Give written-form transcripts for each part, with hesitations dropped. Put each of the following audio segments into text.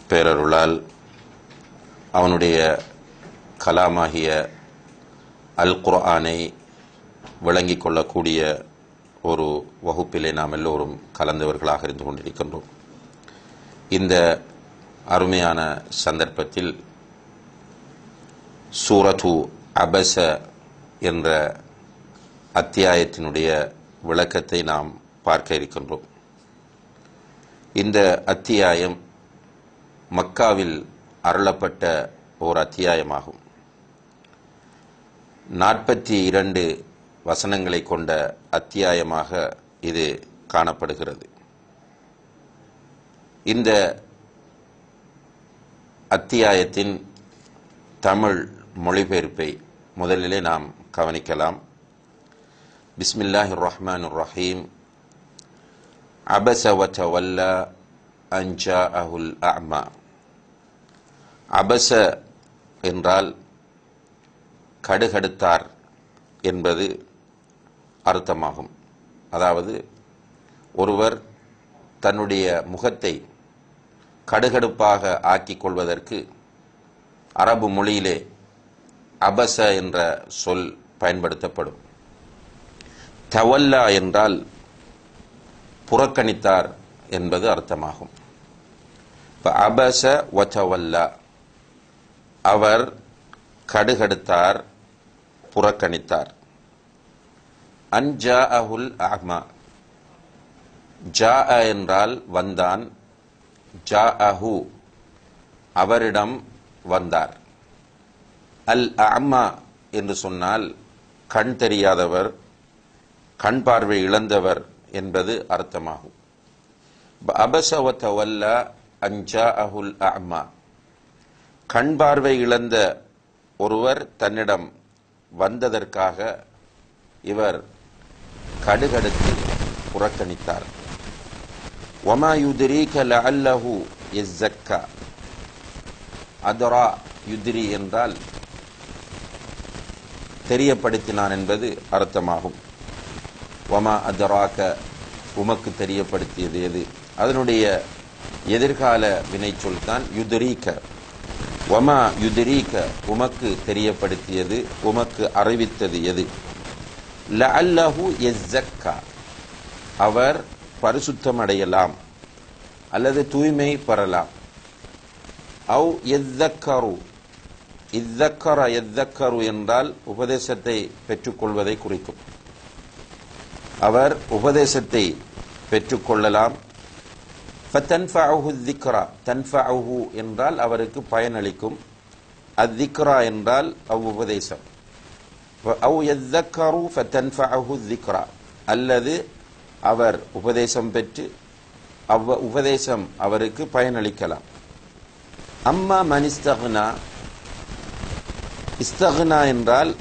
பேரருளால் அவனுடைய கலாமாகிய அல் குர்ஆனை விளங்கிக் கொள்ளக்கூடிய ஒரு வகுப்பிலே நாம் எல்லோரும் கலந்தவர்களாக இருந்து கொண்டிருக்கின்றோம். இந்த அருமையான சந்தர்ப்பத்தில் சூரத்து அபஸ என்ற அத்தியாயத்தினுடைய விளக்கத்தை நாம் பார்க்க இருக்கின்றோம். இந்த அத்தியாயம் மக்காவில் அருளப்பட்ட ஓர் அத்தியாயமாகும். 42 வசனங்களை கொண்ட அத்தியாயமாக இது காணப்படுகிறது. இந்த அத்தியாயத்தின் தமிழ் மொழிபெயர்ப்பை முதலிலே நாம் கவனிக்கலாம். பிஸ்மில்லாஹிர் ரஹ்மானிர் ரஹீம். அபஸ வ தவல்லா அன் ஜாஅஹுல் அஅமா. அபஸ என்றால் கடுகடுத்தார் என்பது அர்த்தமாகும். அதாவது ஒருவர் தன்னுடைய முகத்தை கடுகடுப்பாக ஆக்கிக் கொள்வதற்கு அரபு மொழியிலே அபஸ என்ற சொல் பயன்படுத்தப்படும். தவல்லா என்றால் புறக்கணித்தார் என்பது அர்த்தமாகும். அபஸ வ தவல்லா, அவர் கடுகடுத்தார், புறக்கணித்தார். அன் ஜாஅஹுல் அஅமா, ஜாஅ என்றால் வந்தான், ஜாஅஹு அவரிடம் வந்தார். அல் அஅமா என்று சொன்னால் கண் தெரியாதவர், கண் பார்வை இழந்தவர் என்பது அர்த்தமாகும். அபஸ வ தவல்லா அன் ஜாஅஹுல் அஅமா, கண் பார்வை இழந்த ஒருவர் தன்னிடம் வந்ததற்காக இவர் கடுகடுத்து புறக்கணித்தார். வமா யுத்ரீக லஅல்லஹு யஸக்கா. அதரா யுத்ரி என்றால் தெரியப்படுத்தினான் என்பது அர்த்தமாகும். வமா அதராக, உமக்கு தெரியப்படுத்தியது எது? அதனுடைய எதிர்கால வினைச்சொல் தான் யுத்ரீக. வமா யுத்ரீக, உமக்கு தெரியப்படுத்தியது, உமக்கு அறிவித்தது எது? லஅல்லஹு யஸக்கா, அவர் பரிசுத்தமடையலாம் அல்லது தூய்மை பெறலாம். அவ் யஸக்கரு, இஸ்ஸக்கர யஸக்கரு என்றால் உபதேசத்தை பெற்றுக்கொள்வதை குறிக்கும். அவர் உபதேசத்தை பெற்றுக்கொள்ளலாம். ஃபதன்ஃபஅஹு ذிக்ரா, தன்ஃபஅஹு என்றால் அவருக்கு பயனளிக்கும். அஸ்ஸிக்ரா என்றால் உபதேசம். அவ் யஸக்கரு ஃபதன்ஃபஅஹு ذிக்ரா, அல்லது அவர் உபதேசம் பெற்று உபதேசம் அவருக்கு பயனளிக்கலாம். அம்மா மன் இஸ்தக்னா, இஸ்தக்னா என்றால்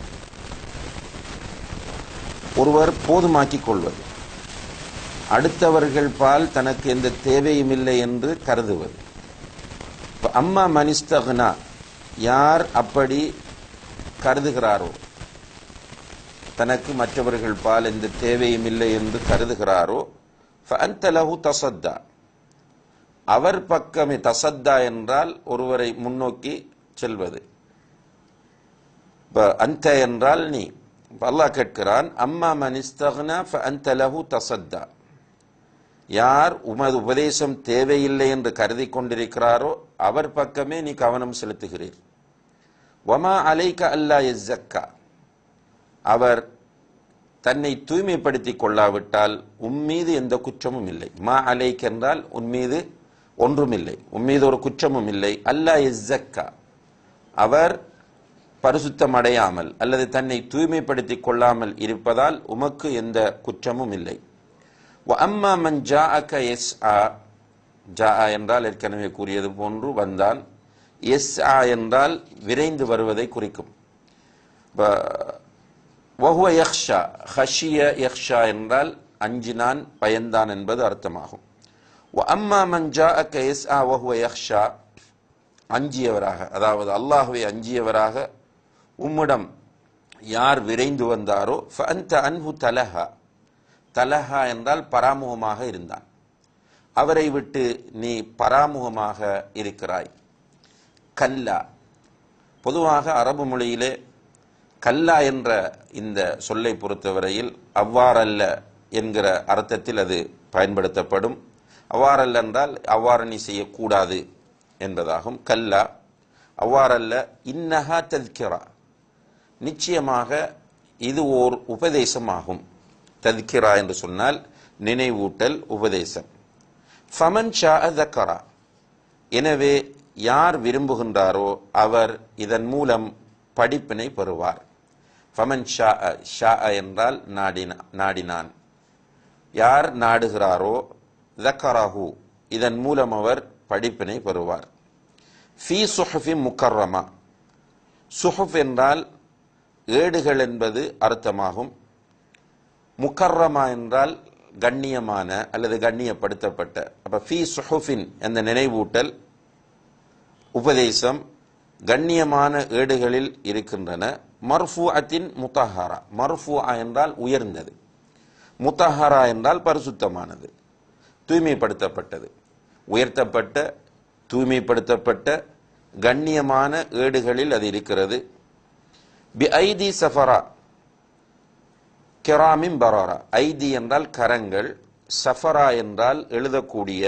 ஒருவர் போதுமாக்கிக் கொள்வது, அடுத்தவர்கள் பால் தனக்கு எந்த தேவையும் இல்லை என்று கருதுவது. அம்மா மன் இஸ்தக்னா, யார் அப்படி கருதுகிறாரோ, தனக்கு மற்றவர்கள் பால் எந்த தேவையும் இல்லை என்று கருதுகிறாரோ, ஃபஅன்த லஹு தஸத்தா, அவர் பக்கமே. தஸத்தா என்றால் ஒருவரை முன்னோக்கி செல்வது. அன்த என்றால் நீ. அல்லாஹ் கேட்கிறான், அம்மா மன் இஸ்தக்னா ஃபஅன்த லஹு தஸத்தா, யார் உமது உபதேசம் தேவையில்லை என்று கருதி கொண்டிருக்கிறாரோ அவர் பக்கமே நீ கவனம் செலுத்துகிறீர். வமா அலைக அல்லா யஸக்கா, அவர் தன்னை தூய்மைப்படுத்திக் கொள்ளாவிட்டால் உம்மீது எந்த குற்றமும் இல்லை. மா அலைக் என்றால் உன்மீது ஒன்றுமில்லை, உம்மீது ஒரு குற்றமும் இல்லை. அல்லா யஸக்கா, அவர் பரிசுத்தம் அடையாமல் அல்லது தன்னை தூய்மைப்படுத்திக் கொள்ளாமல் இருப்பதால் உமக்கு எந்த குற்றமும் இல்லை. அம்மா மன் ஜாஅக யஸ்ஆ, ஜாஅ என்றால் ஏற்கனவே கூறியது போன்று வந்தான். யஸ்ஆ என்றால் விரைந்து வருவதை குறிக்கும். வஹுவ யக்ஷா, ஹஷிய யக்ஷா என்றால் அஞ்சினான், பயந்தான் என்பது அர்த்தமாகும். அம்மா மன் ஜாஅக யஸ்ஆ வஹுவ யக்ஷா, அஞ்சியவராக, அதாவது அல்லாஹ்வை அஞ்சியவராக உம்மிடம் யார் விரைந்து வந்தாரோ ஃபஅன்த அன்ஹு தலஹா, தலஹா என்றால் பராமுகமாக இருந்தான். அவரை விட்டு நீ பராமுகமாக இருக்கிறாய். கல்லா, பொதுவாக அரபு மொழியிலே கல்லா என்ற இந்த சொல்லை பொறுத்தவரையில் அவ்வாறல்ல என்கிற அர்த்தத்தில் அது பயன்படுத்தப்படும். அவ்வாறல்ல என்றால் அவ்வாறு நீ செய்யக்கூடாது என்பதாகும். கல்லா, அவ்வாறல்ல. இன்னஹா தத்கிரா, நிச்சயமாக இது ஓர் உபதேசமாகும். தத்கிரா என்று சொன்னால் நினைவூட்டல், உபதேசம். ஃபமன் ஷாஅ தக்கரா, எனவே யார் விரும்புகின்றாரோ அவர் இதன் மூலம் படிப்பினை பெறுவார். ஃபமன் ஷாஅ, ஷாஅ என்றால் நாடினான். யார் நாடுகிறாரோ தக்கரஹு, இதன் மூலம் அவர் படிப்பினை பெறுவார். ஃபீ சுஹுஃபி முக்கர்ரமா, சுஹுஃப் என்றால் ஏடுகள் என்பது அர்த்தமாகும். முக்கர்ரமா என்றால் கண்ணியமான அல்லது கண்ணியப்படுத்தப்பட்ட. அப்ப ஃபீ சுஹுஃபின் என்ற நினைவூட்டல், உபதேசம் கண்ணியமான ஏடுகளில் இருக்கின்றன. மர்ஃபூஅத்தின் முத்தஹரா, மர்ஃபூஅ என்றால் உயர்ந்தது, முத்தஹரா என்றால் பரிசுத்தமானது, தூய்மைப்படுத்தப்பட்டது. உயர்த்தப்பட்ட, தூய்மைப்படுத்தப்பட்ட கண்ணியமான ஏடுகளில் அது இருக்கிறது. பி ஐதி சஃபரா கிராமின் பராரா, ஐதி என்றால் கரங்கள், சஃபரா என்றால் எழுதக்கூடிய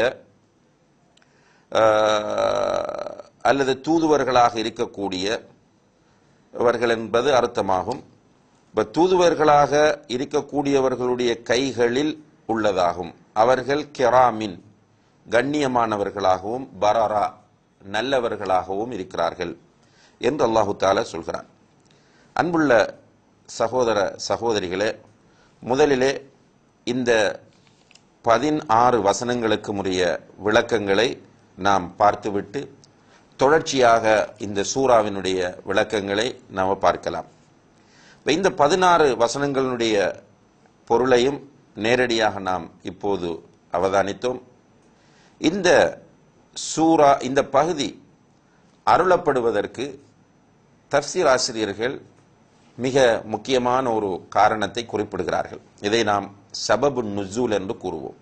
அல்லது தூதுவர்களாக இருக்கக்கூடியவர்கள் என்பது அர்த்தமாகும். இப்ப தூதுவர்களாக இருக்கக்கூடியவர்களுடைய கைகளில் உள்ளதாகும். அவர்கள் கிராமின் கண்ணியமானவர்களாகவும் பராரா நல்லவர்களாகவும் இருக்கிறார்கள் என்று அல்லாஹு தஆலா சொல்கிறான். அன்புள்ள சகோதர சகோதரிகளே, முதலிலே இந்த 16 வசனங்களுக்கு உரிய விளக்கங்களை நாம் பார்த்துவிட்டு தொடர்ச்சியாக இந்த சூராவினுடைய விளக்கங்களை நாம் பார்க்கலாம். இந்த 16 வசனங்களுடைய பொருளையும் நேரடியாக நாம் இப்போது அவதானித்தோம். இந்த சூரா, இந்த பகுதி அருளப்படுவதற்கு தஃப்சீர் ஆசிரியர்கள் மிக முக்கியமான ஒரு காரணத்தை குறிப்பிடுகிறார்கள். இதை நாம் சபபு நுசூல் என்று கூறுவோம்.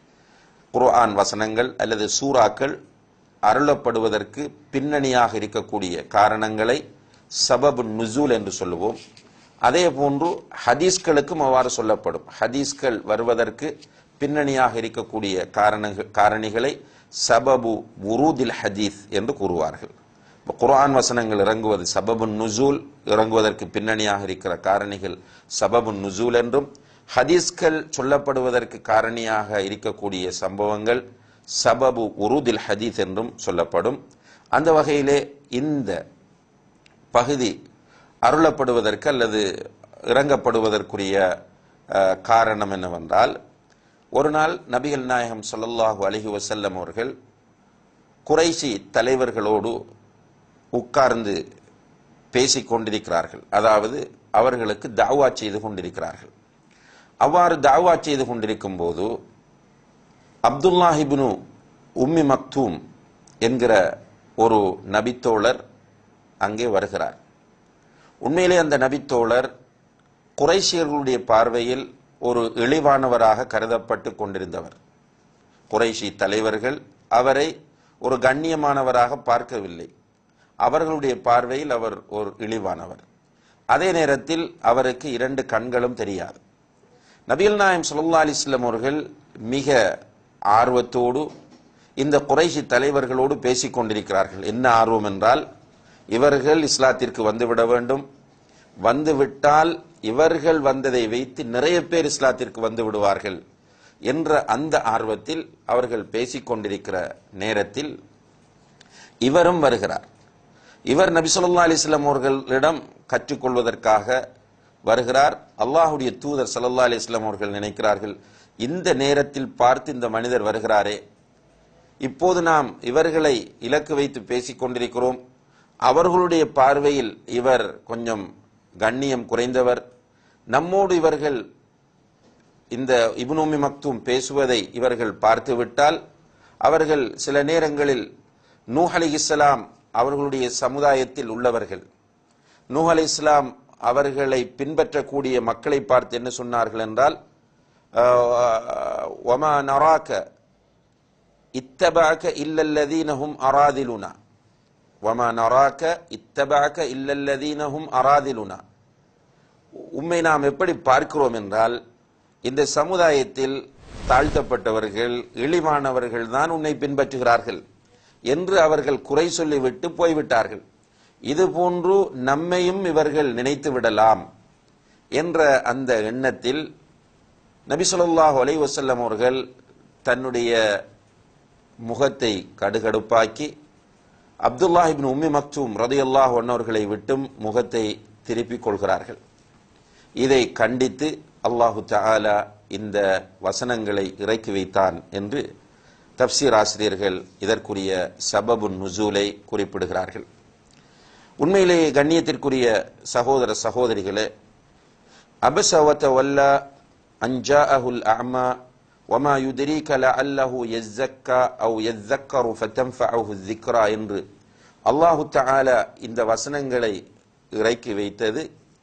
குர்ஆன் வசனங்கள் அல்லது சூறாக்கள் அருளப்படுவதற்கு பின்னணியாக இருக்கக்கூடிய காரணங்களை சபபு நுசூல் என்று சொல்லுவோம். அதே போன்று ஹதீஸ்களுக்கும் அவ்வாறு சொல்லப்படும். ஹதீஸ்கள் வருவதற்கு பின்னணியாக இருக்கக்கூடிய காரணிகளை சபபு உரூதில் ஹதீஸ் என்று கூறுவார்கள். குர்ஆன் வசனங்கள் இறங்குவது சபபு நுசூல், இறங்குவதற்கு பின்னணியாக இருக்கிற காரணிகள் சபபு நுசூல் என்றும், ஹதீஸ்கள் சொல்லப்படுவதற்கு காரணியாக இருக்கக்கூடிய சம்பவங்கள் சபபு உரூதில் ஹதீஸ் என்றும் சொல்லப்படும். அந்த வகையிலே இந்த பகுதி அருளப்படுவதற்கு அல்லது இறங்கப்படுவதற்குரிய காரணம் என்னவென்றால், ஒரு நாள் நபிகள் நாயகம் ஸல்லல்லாஹு அலைஹி வஸல்லம் அவர்கள் குறைஷி தலைவர்களோடு உட்கார்ந்து பேசிக் கொண்டிருக்கிறார்கள். அதாவது அவர்களுக்கு தாவா செய்து கொண்டிருக்கிறார்கள். அவ்வாறு தாவா செய்து கொண்டிருக்கும் போது அப்துல்லாஹ் இப்னு உம்மி மக்தூம் என்கிற ஒரு நபித்தோழர் அங்கே வருகிறார். உண்மையிலே அந்த நபித்தோழர் குறைஷியர்களுடைய பார்வையில் ஒரு இழிவானவராக கருதப்பட்டு கொண்டிருந்தவர். குறைஷி தலைவர்கள் அவரை ஒரு கண்ணியமானவராக பார்க்கவில்லை. அவர்களுடைய பார்வையில் அவர் ஒரு இழிவானவர். அதே நேரத்தில் அவருக்கு 2 கண்களும் தெரியாது. நபிகள் நாயகம் ஸல்லல்லாஹு அலைஹி வஸல்லம் அவர்கள் மிக ஆர்வத்தோடு இந்த குறைஷி தலைவர்களோடு பேசிக் கொண்டிருக்கிறார்கள். என்ன ஆர்வம் என்றால், இவர்கள் இஸ்லாத்திற்கு வந்துவிட வேண்டும், வந்துவிட்டால் இவர்கள் வந்ததை வைத்து நிறைய பேர் இஸ்லாத்திற்கு வந்து விடுவார்கள் என்ற அந்த ஆர்வத்தில் அவர்கள் பேசிக் கொண்டிருக்கிற நேரத்தில் இவரும் வருகிறார். இவர் நபி ஸல்லல்லாஹு அலைஹி வஸல்லம் அவர்களிடம் கற்றுக்கொள்வதற்காக வருகிறார். அல்லாஹ்வுடைய தூதர் ஸல்லல்லாஹு அலைஹி வஸல்லம் அவர்கள் நினைக்கிறார்கள், இந்த நேரத்தில் பார்த்து இந்த மனிதர் வருகிறாரே, இப்போது நாம் இவர்களை இலக்கு வைத்து பேசிக் கொண்டிருக்கிறோம், அவர்களுடைய பார்வையில் இவர் கொஞ்சம் கண்ணியம் குறைந்தவர், நம்மோடு இவர்கள் இந்த இப்னு உம்மி மக்தூம் பேசுவதை இவர்கள் பார்த்துவிட்டால் அவர்கள் சில நேரங்களில் நூஹ் அலைஹிஸ்ஸலாம் அவர்களுடைய சமுதாயத்தில் உள்ளவர்கள், நூஹ் அலைஹிஸ்ஸலாம் அவர்களை பின்பற்றக்கூடிய மக்களை பார்த்து என்ன சொன்னார்கள் என்றால், வமா நராக இத்தபஅக இல்லல்லதீனஹும் அராதிலுனா வமா நராக இத்தபஅக இல்லல்லதீனஹும் அராதிலுனா. உம்மை நாம் எப்படி பார்க்கிறோம் என்றால், இந்த சமுதாயத்தில் தாழ்த்தப்பட்டவர்கள், இழிவானவர்கள் தான் உன்னை பின்பற்றுகிறார்கள் என்று அவர்கள் குறை சொல்லிவிட்டு போய்விட்டார்கள். இதுபோன்று நம்மையும் இவர்கள் நினைத்து விடலாம் என்ற அந்த எண்ணத்தில் நபி ஸல்லல்லாஹு அலைஹி வஸல்லம் அவர்கள் தன்னுடைய முகத்தை கடுகடுப்பாக்கி அப்துல்லாஹ் இப்னு உம்மி மக்தூம் ரலியல்லாஹு அன்ஹு அவர்களை விட்டும் முகத்தை திருப்பிக் கொள்கிறார்கள். இதை கண்டித்து அல்லாஹு தஆலா இந்த வசனங்களை இறக்கி வைத்தான் என்று தப்சீர் ஆசிரியர்கள் இதற்குரிய சபபுன் நுசூலை குறிப்பிடுகிறார்கள். உண்மையிலேயே கண்ணியத்திற்குரிய சகோதர சகோதரிகளே, அபஸ வதவல்லா அன் ஜாஅஹுல் அஅமா வமா யுத்ரீக லஅல்லஹு யஸக்கா அவ் யذكر ஃபதன்ஃபஅஹு الذிக்ரா என்று அல்லாஹு தஆலா இந்த வசனங்களை இறக்கி வைத்தது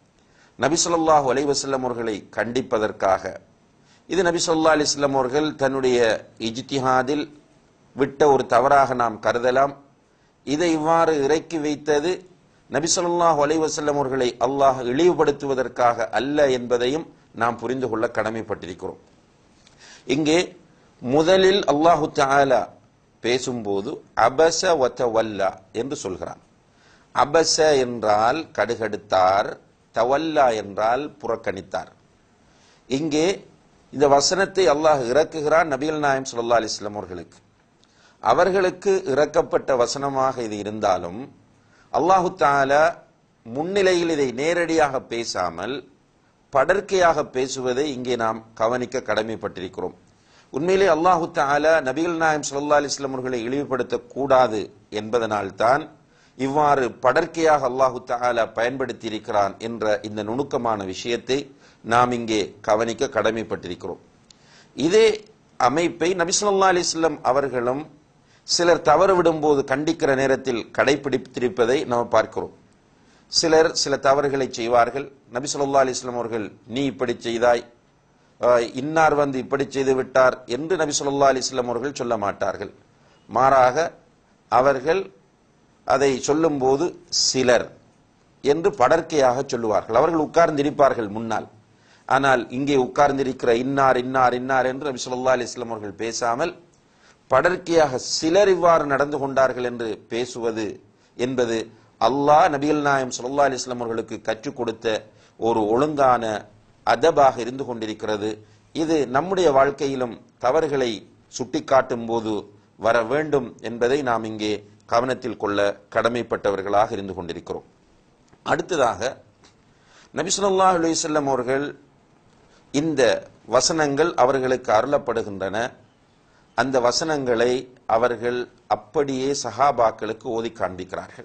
நபி ஸல்லல்லாஹு அலைஹி வஸல்லம் அவர்களை கண்டிப்பதற்காக. இது நபி ஸல்லல்லாஹு அலைஹி வஸல்லம் அவர்கள் தன்னுடைய இஜ்திஹாதில் விட்ட ஒரு தவறாக நாம் கருதலாம். இதை இவ்வாறு இறக்கி வைத்தது நபி ஸல்லல்லாஹு அலைஹி வஸல்லம் அவர்களை அல்லாஹ் இழிவுபடுத்துவதற்காக அல்ல என்பதையும் நாம் புரிந்து கொள்ள கடமைப்பட்டிருக்கிறோம். இங்கே முதலில் அல்லாஹு தஆலா பேசும்போது அபஸ வதவல்லா என்று சொல்கிறான். அபஸ என்றால் கடுகடுத்தார், தவல்லா என்றால் புறக்கணித்தார். இங்கே இந்த வசனத்தை அல்லாஹ் இறக்குகிறான் நபிகள் நாயகம் ஸல்லல்லாஹு அலைஹி வஸல்லம் அவர்களுக்கு. அவர்களுக்கு இறக்கப்பட்ட வசனமாக இது இருந்தாலும் அல்லாஹு தஆலா முன்னிலையில் இதை நேரடியாக பேசாமல் படர்க்கையாக பேசுவதை இங்கே நாம் கவனிக்க கடமைப்பட்டிருக்கிறோம். உண்மையிலே அல்லாஹு தஆலா நபிகள் நாயகம் ஸல்லல்லாஹு அலைஹி வஸல்லம் அவர்களை இழிவுபடுத்தக் கூடாது என்பதனால்தான் இவ்வாறு படர்க்கையாக அல்லாஹு தஆலா பயன்படுத்தி இருக்கிறான் என்ற இந்த நுணுக்கமான விஷயத்தை நாம் இங்கே கவனிக்க கடமைப்பட்டிருக்கிறோம். இதே அமைப்பை நபி ஸல்லல்லாஹு அலைஹி வஸல்லம் அவர்களும் சிலர் தவறு விடும்போது கண்டிக்கிற நேரத்தில் கடைபிடித்திருப்பதை நாம் பார்க்கிறோம். சிலர் சில தவறுகளை செய்வார்கள். நபி ஸல்லல்லாஹு அலைஹி வஸல்லம் அவர்கள் நீ இப்படி செய்தாய், இன்னார் வந்து இப்படி செய்து விட்டார் என்று நபி ஸல்லல்லாஹு அலைஹி வஸல்லம் அவர்கள் சொல்ல மாட்டார்கள். மாறாக அவர்கள் அதை சொல்லும்போது சிலர் என்று படர்க்கையாக சொல்லுவார்கள். அவர்கள் உட்கார்ந்திருப்பார்கள் முன்னால். ஆனால் இங்கே உட்கார்ந்திருக்கிற இன்னார் இன்னார் இன்னார் என்று நபி ஸல்லல்லாஹு அலைஹி வஸல்லம் அவர்கள் பேசாமல் படர்க்கையாக சிலர் இவ்வாறு நடந்து கொண்டார்கள் என்று பேசுவது என்பது அல்லாஹ் நபிகள் நாயகம் ஸல்லல்லாஹு அலைஹி வஸல்லம் அவர்களுக்கு கற்றுக் கொடுத்த ஒரு ஒழுங்கான அதபாக இருந்து கொண்டிருக்கிறது. இது நம்முடைய வாழ்க்கையிலும் தவறுகளை சுட்டிக்காட்டும் போது வர வேண்டும் என்பதை நாம் இங்கே கவனத்தில் கொள்ள கடமைப்பட்டவர்களாக இருந்து கொண்டிருக்கிறோம். அடுத்ததாக நபி ஸல்லல்லாஹு அலைஹி வஸல்லம் அவர்கள் இந்த வசனங்கள் அவர்களுக்கு அருளப்படுகின்றன. அந்த வசனங்களை அவர்கள் அப்படியே சஹாபாக்களுக்கு ஓதி காண்பிக்கிறார்கள்.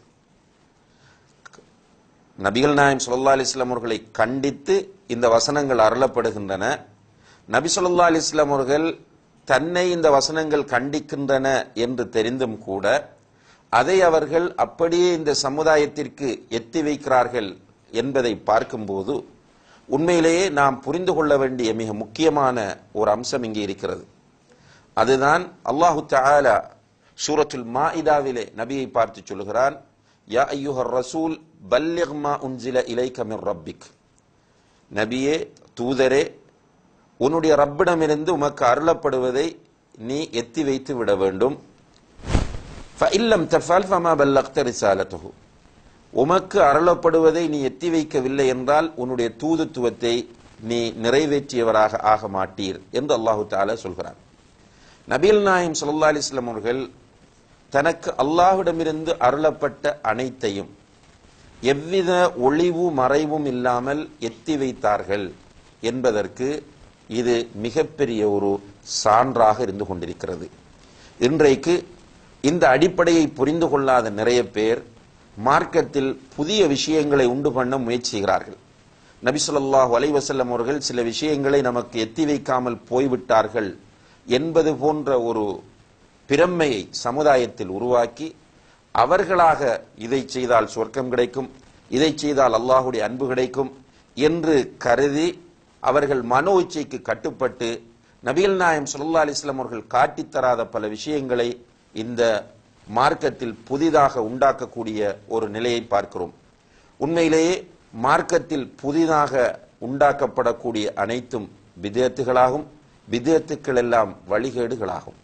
நபிகள் நாயகம் ஸல்லல்லாஹு அலைஹி வஸல்லம் அவர்களை கண்டித்து இந்த வசனங்கள் அருளப்படுகின்றன. நபி ஸல்லல்லாஹு அலைஹி வஸல்லம் அவர்கள் தன்னை இந்த வசனங்கள் கண்டிக்கின்றன என்று தெரிந்தும் கூட அதை அவர்கள் அப்படியே இந்த சமுதாயத்திற்கு எத்தி வைக்கிறார்கள் என்பதை பார்க்கும்போது உண்மையிலேயே நாம் புரிந்து கொள்ள வேண்டிய மிக முக்கியமான ஒரு அம்சம் இங்கே இருக்கிறது. அதுதான் அல்லாஹு தஆலா சூரத்துல் மாஇதாவிலே நபியை பார்த்து சொல்கிறான், யா அய்யுஹர் ரசூல் பல்லிக் மா உன்சில இலைக மின் ரப்பிக். நபியே, தூதரே, உன்னுடைய ரப்பிடமிருந்து உமக்கு அருளப்படுவதை நீ எத்தி வைத்து விட வேண்டும். ஃபஇல்லம் தஃபல் ஃபமா பல்லக்த ரிசாலத்துஹு. உமக்கு அருளப்படுவதை நீ எத்தி வைக்கவில்லை என்றால் உன்னுடைய தூதுத்துவத்தை நீ நிறைவேற்றியவராக ஆக மாட்டீர் என்று அல்லாஹு தஆலா சொல்கிறார். நபிகள் நாயகம் ஸல்லல்லாஹு அலைஹி வஸல்லம் அவர்கள் தனக்கு அல்லாஹ்விடமிருந்து அருளப்பட்ட அனைத்தையும் எவ்வித ஒளிவு மறைவும் இல்லாமல் எத்தி வைத்தார்கள் என்பதற்கு இது மிகப்பெரிய ஒரு சான்றாக இருந்து கொண்டிருக்கிறது. இன்றைக்கு இந்த அடிப்படையை புரிந்து கொள்ளாத நிறைய பேர் மார்க்கத்தில் புதிய விஷயங்களை உண்டு பண்ண முயற்சி செய்கிறார்கள். நபி ஸல்லல்லாஹு அலைஹி வஸல்லம் அவர்கள் சில விஷயங்களை நமக்கு எத்தி வைக்காமல் போய்விட்டார்கள் என்பது போன்ற ஒரு பிரமையை சமுதாயத்தில் உருவாக்கி அவர்களாக இதை செய்தால் சொர்க்கம் கிடைக்கும், இதை செய்தால் அல்லாஹ்வுடைய அன்பு கிடைக்கும் என்று கருதி அவர்கள் மனோ இச்சைக்கு கட்டுப்பட்டு நபிகள் நாயகம் ஸல்லல்லாஹு அலைஹி வஸல்லம் அவர்கள் காட்டித்தராத பல விஷயங்களை இந்த மார்க்கத்தில் புதிதாக உண்டாக்கக்கூடிய ஒரு நிலையை பார்க்கிறோம். உண்மையிலேயே மார்க்கத்தில் புதிதாக உண்டாக்கப்படக்கூடிய அனைத்தும் பிதஅத்துகளாகும். பிதஅத்துக்கள் எல்லாம் வழிகேடுகளாகும்.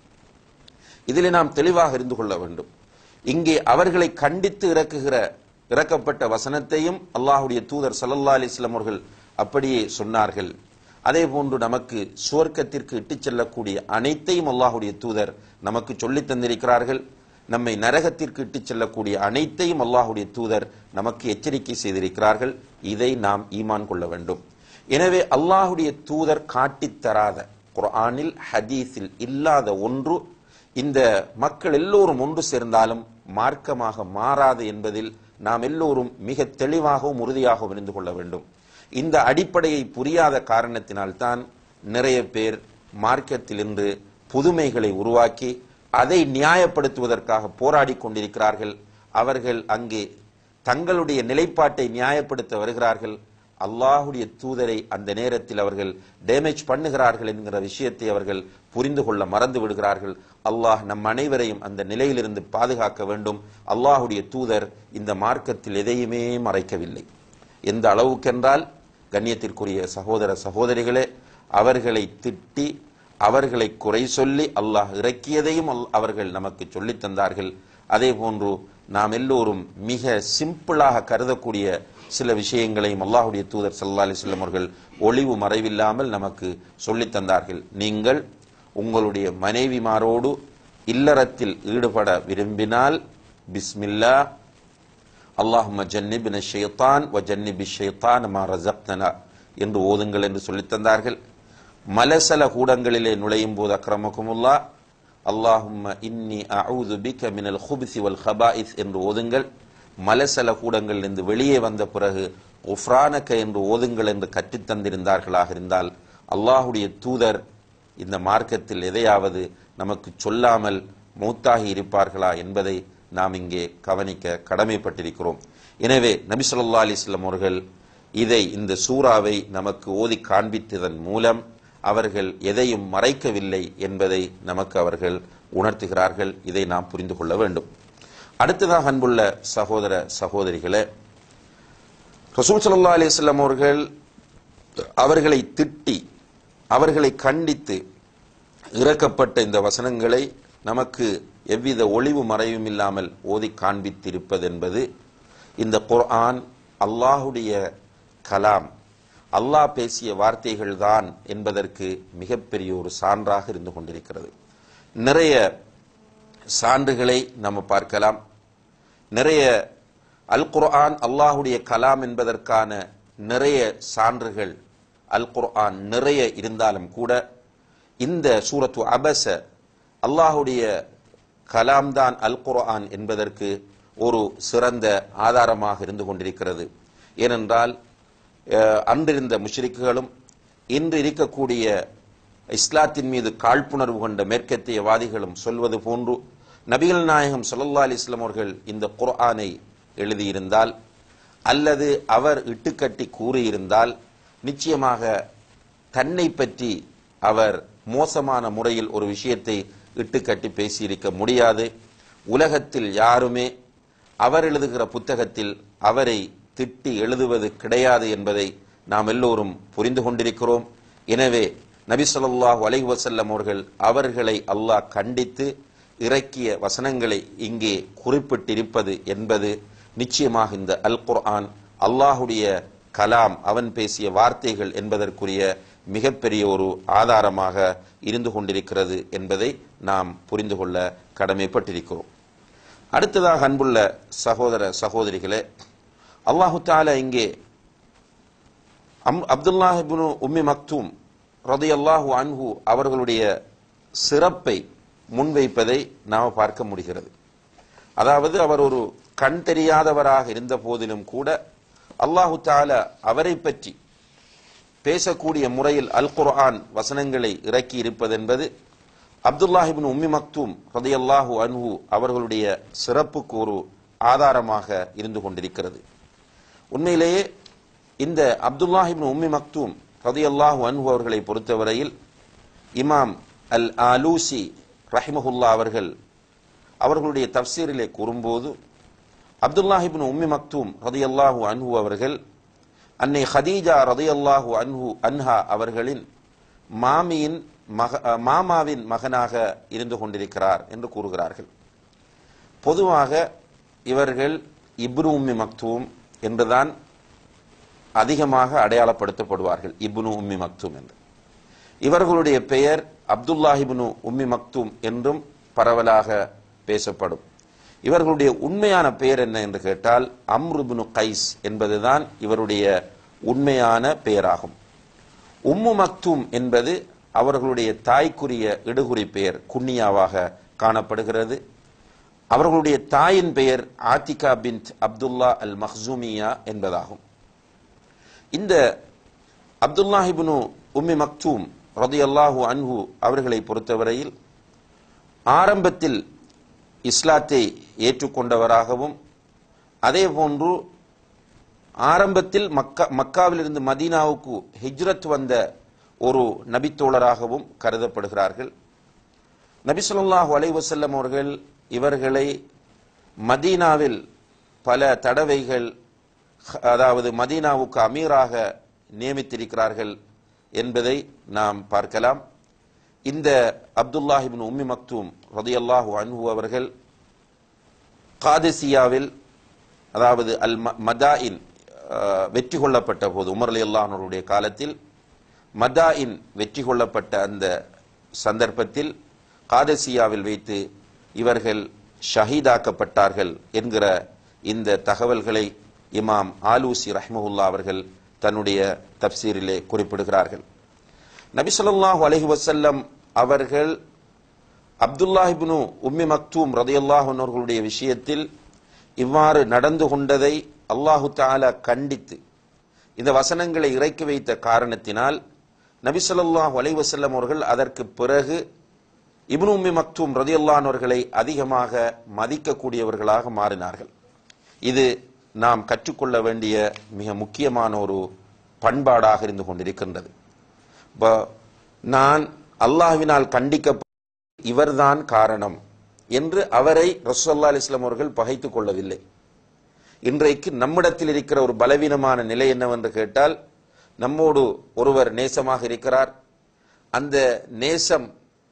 இதிலே நாம் தெளிவாக இருந்து கொள்ள வேண்டும். இங்கே அவர்களை கண்டித்து இறக்கப்பட்ட வசனத்தையும் அல்லாஹ்வுடைய தூதர் ஸல்லல்லாஹு அலைஹி வஸல்லம் அவர்கள் அப்படியே சொன்னார்கள். அதே போன்று நமக்கு சுவர்க்கத்திற்கு இட்டுச் செல்லக்கூடிய அனைத்தையும் அல்லாஹ்வுடைய தூதர் நமக்கு சொல்லித் தந்திருக்கிறார்கள். நம்மை நரகத்திற்கு இட்டுச் செல்லக்கூடிய அனைத்தையும் அல்லாஹ்வுடைய தூதர் நமக்கு எச்சரிக்கை செய்திருக்கிறார்கள். இதை நாம் ஈமான் கொள்ள வேண்டும். எனவே அல்லாஹ்வுடைய தூதர் காட்டித்தராத, குர்ஆனில் ஹதீஸில் இல்லாத ஒன்று இந்த மக்கள் எல்லோரும் ஒன்று சேர்ந்தாலும் மார்க்கமாக மாறாது என்பதில் நாம் எல்லோரும் மிக தெளிவாகவும் உறுதியாகவும் இருந்து கொள்ள வேண்டும். இந்த அடிப்படையை புரியாத காரணத்தினால்தான் நிறைய பேர் மார்க்கத்தில் இன்று புதுமைகளை உருவாக்கி அதை நியாயப்படுத்துவதற்காக போராடி கொண்டிருக்கிறார்கள். அவர்கள் அங்கே தங்களுடைய நிலைப்பாட்டை நியாயப்படுத்த வருகிறார்கள். அல்லாஹ்வுடைய தூதரை அந்த நேரத்தில் அவர்கள் டேமேஜ் பண்ணுகிறார்கள் என்கிற விஷயத்தை அவர்கள் புரிந்து கொள்ள மறந்து விடுகிறார்கள். அல்லாஹ் நம் அனைவரையும் அந்த நிலையிலிருந்து பாதுகாக்க வேண்டும். அல்லாஹ்வுடைய தூதர் இந்த மார்க்கத்தில் எதையுமே மறைக்கவில்லை. எந்த அளவுக்கென்றால், கண்ணியத்திற்குரிய சகோதர சகோதரிகளே, அவர்களை திட்டி அவர்களை குறை சொல்லி அல்லாஹ் இறக்கியதையும் அவர்கள் நமக்கு சொல்லித் தந்தார்கள். அதே போன்று நாம் எல்லோரும் மிக சிம்பிளாக கருதக்கூடிய சில விஷயங்களையும் அல்லாஹ்வுடைய தூதர் ஸல்லல்லாஹு அலைஹி வஸல்லம் அவர்கள் ஒளிவு மறைவில்லாமல் நமக்கு சொல்லித் தந்தார்கள். நீங்கள் உங்களுடைய மனைவிமாரோடு இல்லறத்தில் ஈடுபட விரும்பினால் பிஸ்மில்லா அல்லாஹும்ம ஜன்னிப்ன ஷைத்தான் வ ஜன்னிபிஷ் ஷைத்தான் மா ரஸக்தனா என்று ஓதுங்கள் என்று சொல்லித் தந்தார்கள். மலசல கூடங்களிலே நுழையும் போது அக்ரமகுமுல்லா அல்லாஹும்ம இன்னி அஊது பிக மினல் குப்ஸி வல் கபாயிஸ் என்று ஓதுங்கள். மலசல கூடங்களிலிருந்து வெளியே வந்த பிறகு குஃப்ரானக என்று ஓதுங்கள் என்று கற்றுத் தந்திருந்தார்களாக இருந்தால், அல்லாஹ்வுடைய தூதர் இந்த மார்க்கத்தில் எதையாவது நமக்கு சொல்லாமல் மௌத்தாகி இருப்பார்களா என்பதை நாம் இங்கே கவனிக்க கடமைப்பட்டிருக்கிறோம். எனவே நபி ஸல்லல்லாஹு அலைஹி வஸல்லம் அவர்கள் இந்த சூறாவை நமக்கு ஓதி காண்பித்ததன் மூலம் அவர்கள் எதையும் மறைக்கவில்லை என்பதை நமக்கு அவர்கள் உணர்த்துகிறார்கள். இதை நாம் புரிந்து கொள்ள வேண்டும். அடுத்ததாக அன்புள்ள சகோதர சகோதரிகளே, ரசூல் ஸல்லல்லாஹு அலைஹி வஸல்லம் அவர்கள் அவர்களை திட்டி அவர்களை கண்டித்து இறக்கப்பட்ட இந்த வசனங்களை நமக்கு எவ்வித ஒளிவு மறைவும் இல்லாமல் ஓதி காண்பித்திருப்பது என்பது இந்த குர்ஆன் அல்லாஹ்வுடைய கலாம், அல்லாஹ் பேசிய வார்த்தைகள் தான் என்பதற்கு மிகப்பெரிய ஒரு சான்றாக இருந்து கொண்டிருக்கிறது. நிறைய சான்றுகளை நம்ம பார்க்கலாம். நிறைய அல் குர்ஆன் அல்லாஹ்வுடைய கலாம் என்பதற்கான நிறைய சான்றுகள் அல் குர்ஆன் நிறைய இருந்தாலும் கூட இந்த சூரத்து அபஸ அல்லாஹ்வுடைய கலாம் தான் அல் குர்ஆன் என்பதற்கு ஒரு சிறந்த ஆதாரமாக இருந்து கொண்டிருக்கிறது. ஏனென்றால் அன்றிருந்த முஷ்ரிக்குகளும் இன்று இருக்கக்கூடிய இஸ்லாத்தின் மீது காழ்ப்புணர்வு கொண்ட மேற்கத்தியவாதிகளும் சொல்வது போன்று நபிகள் நாயகம் ஸல்லல்லாஹு அலைஹி வஸல்லம் அவர்கள் இந்த குர்ஆனை எழுதியிருந்தால் அல்லது அவர் இட்டுக்கட்டி கூறியிருந்தால் நிச்சயமாக தன்னை பற்றி அவர் மோசமான முறையில் ஒரு விஷயத்தை இட்டுக்கட்டி பேசியிருக்க முடியாது. உலகத்தில் யாருமே அவர் எழுதுகிற புத்தகத்தில் அவரை திட்டி எழுதுவது கிடையாது என்பதை நாம் எல்லோரும் புரிந்து கொண்டிருக்கிறோம். எனவே நபி ஸல்லல்லாஹு அலைஹி வஸல்லம் அவர்களை அல்லாஹ் கண்டித்து இறக்கிய வசனங்களை இங்கே குறிப்பிட்டிருப்பது என்பது நிச்சயமாக இந்த அல் குர்ஆன் அல்லாஹ்வுடைய கலாம், அவன் பேசிய வார்த்தைகள் என்பதற்குரிய மிகப்பெரிய ஒரு ஆதாரமாக இருந்து கொண்டிருக்கிறது என்பதை நாம் புரிந்து கொள்ள கடமைப்பட்டிருக்கிறோம். அடுத்ததாக அன்புள்ள சகோதர சகோதரிகளே, அல்லாஹு தஆலா இங்கே அப்துல்லாஹ் இப்னு உம்மி மக்தூம் ரலியல்லாஹு அன்ஹு அவர்களுடைய சிறப்பை முன்வைப்பதை நாம் பார்க்க முடிகிறது. அதாவது அவர் ஒரு கண் தெரியாதவராக இருந்த போதிலும் கூட அல்லாஹு தஆலா அவரை பற்றி பேசக்கூடிய முறையில் அல் குர்ஆன் வசனங்களை இறக்கி இருப்பது என்பது அப்துல்லாஹ் இப்னு உம்மி மக்தூம் ரலியல்லாஹு அன்ஹு அவர்களுடைய சிறப்புக்கு ஒரு ஆதாரமாக இருந்து கொண்டிருக்கிறது. உண்மையிலேயே இந்த அப்துல்லாஹ் இப்னு உம்மி மக்தூம் ரலியல்லாஹு அன்ஹு அவர்களை பொறுத்தவரையில் இமாம் அல் ஆலூசி ரஹிமஹுல்லா அவர்களுடைய தப்சீரிலே கூறும்போது, அப்துல்லாஹ் இப்னு உம்மி மக்தூம் ரலியல்லாஹு அன்ஹு அவர்கள் அன்னை ஹதீஜா ரலியல்லாஹு அன்ஹா அவர்களின் மாமாவின் மகனாக இருந்து கொண்டிருக்கிறார் என்று கூறுகிறார்கள். பொதுவாக இவர்கள் இப்னு உம்மி மக்தூம் என்றுதான் அதிகமாக அடையாளப்படுத்தப்படுவார்கள். இப்னு உம்மி மக்தூம் என்று. இவர்களுடைய பெயர் அப்துல்லாஹ் இப்னு உம்மி மக்தூம் என்றும் பரவலாக பேசப்படும். இவர்களுடைய உண்மையான பெயர் என்ன என்று கேட்டால் அம்ர் இப்னு கைஸ் என்பதுதான் இவருடைய உண்மையான பெயராகும். உம்மு மக்தூம் என்பது அவர்களுடைய தாய்க்குரிய இடுகுறி பெயர், குன்னியாவாக காணப்படுகிறது. அவர்களுடைய தாயின் பெயர் ஆத்திகா பின்த் அப்துல்லா அல் மஹ்சூமியா என்பதாகும். இந்த அப்துல்லாஹ் இப்னு உம்மி மக்தூம் ரலியல்லாஹு அன்ஹு அவர்களை பொறுத்தவரையில் ஆரம்பத்தில் இஸ்லாத்தை ஏற்றுக்கொண்டவராகவும், அதே போன்று ஆரம்பத்தில் மக்காவிலிருந்து மதீனாவுக்கு ஹிஜ்ரத் வந்த ஒரு நபித்தோழராகவும் கருதப்படுகிறார்கள். நபி ஸல்லல்லாஹு அலைஹி வஸல்லம் அவர்கள் இவர்களை மதீனாவில் பல தடவைகள், அதாவது மதீனாவுக்கு அமீராக நியமித்திருக்கிறார்கள் என்பதை நாம் பார்க்கலாம். இந்த அப்துல்லாஹ் இப்னு உம்மி மக்தூம் ரலியல்லாஹு அன்ஹு அவர்கள் காதிசியாவில், அதாவது அல் மதாயின் வெற்றி கொள்ளப்பட்ட போது, உமர் ரலியல்லாஹு அன்ஹுடைய காலத்தில் மதாயின் வெற்றி கொள்ளப்பட்ட அந்த சந்தர்ப்பத்தில் காதிசியாவில் வைத்து இவர்கள் ஷஹீதாக்கப்பட்டார்கள் என்கிற இந்த தகவல்களை இமாம் ஆலூசி ரஹ்மஹுல்லா அவர்கள் தன்னுடைய தப்சீரிலே குறிப்பிடுகிறார்கள். நபி ஸல்லல்லாஹு அலைஹி வஸல்லம் அவர்கள் அப்துல்லாஹ் இப்னு உம்மி மக்தூம் ரலியல்லாஹு அன்ஹு அவர்களுடைய விஷயத்தில் இவ்வாறு நடந்து கொண்டதை அல்லாஹு தஆலா கண்டித்து இந்த வசனங்களை இறக்கி வைத்த காரணத்தினால் நபி ஸல்லல்லாஹு அலைஹி வஸல்லம் அவர்கள் அதற்கு பிறகு இப்னு உம்மி மக்தூம் ரலியல்லாஹு அன்ஹு அவர்களை அதிகமாக மதிக்கக்கூடியவர்களாக மாறினார்கள். இது நாம் கற்றுக்கொள்ள வேண்டிய மிக முக்கியமான ஒரு பண்பாடாக இருந்து கொண்டிருக்கின்றது. நான் அல்லாஹ்வினால் கண்டிக்கப்பட்ட இவர்தான் காரணம் என்று அவரை ரசூலுல்லாஹி அலைஹி வஸல்லம் அவர்கள் பகைத்துக் கொள்ளவில்லை. இன்றைக்கு நம்மிடத்தில் இருக்கிற ஒரு பலவீனமான நிலை என்னவென்று கேட்டால், நம்மோடு ஒருவர் நேசமாக இருக்கிறார், அந்த நேசம்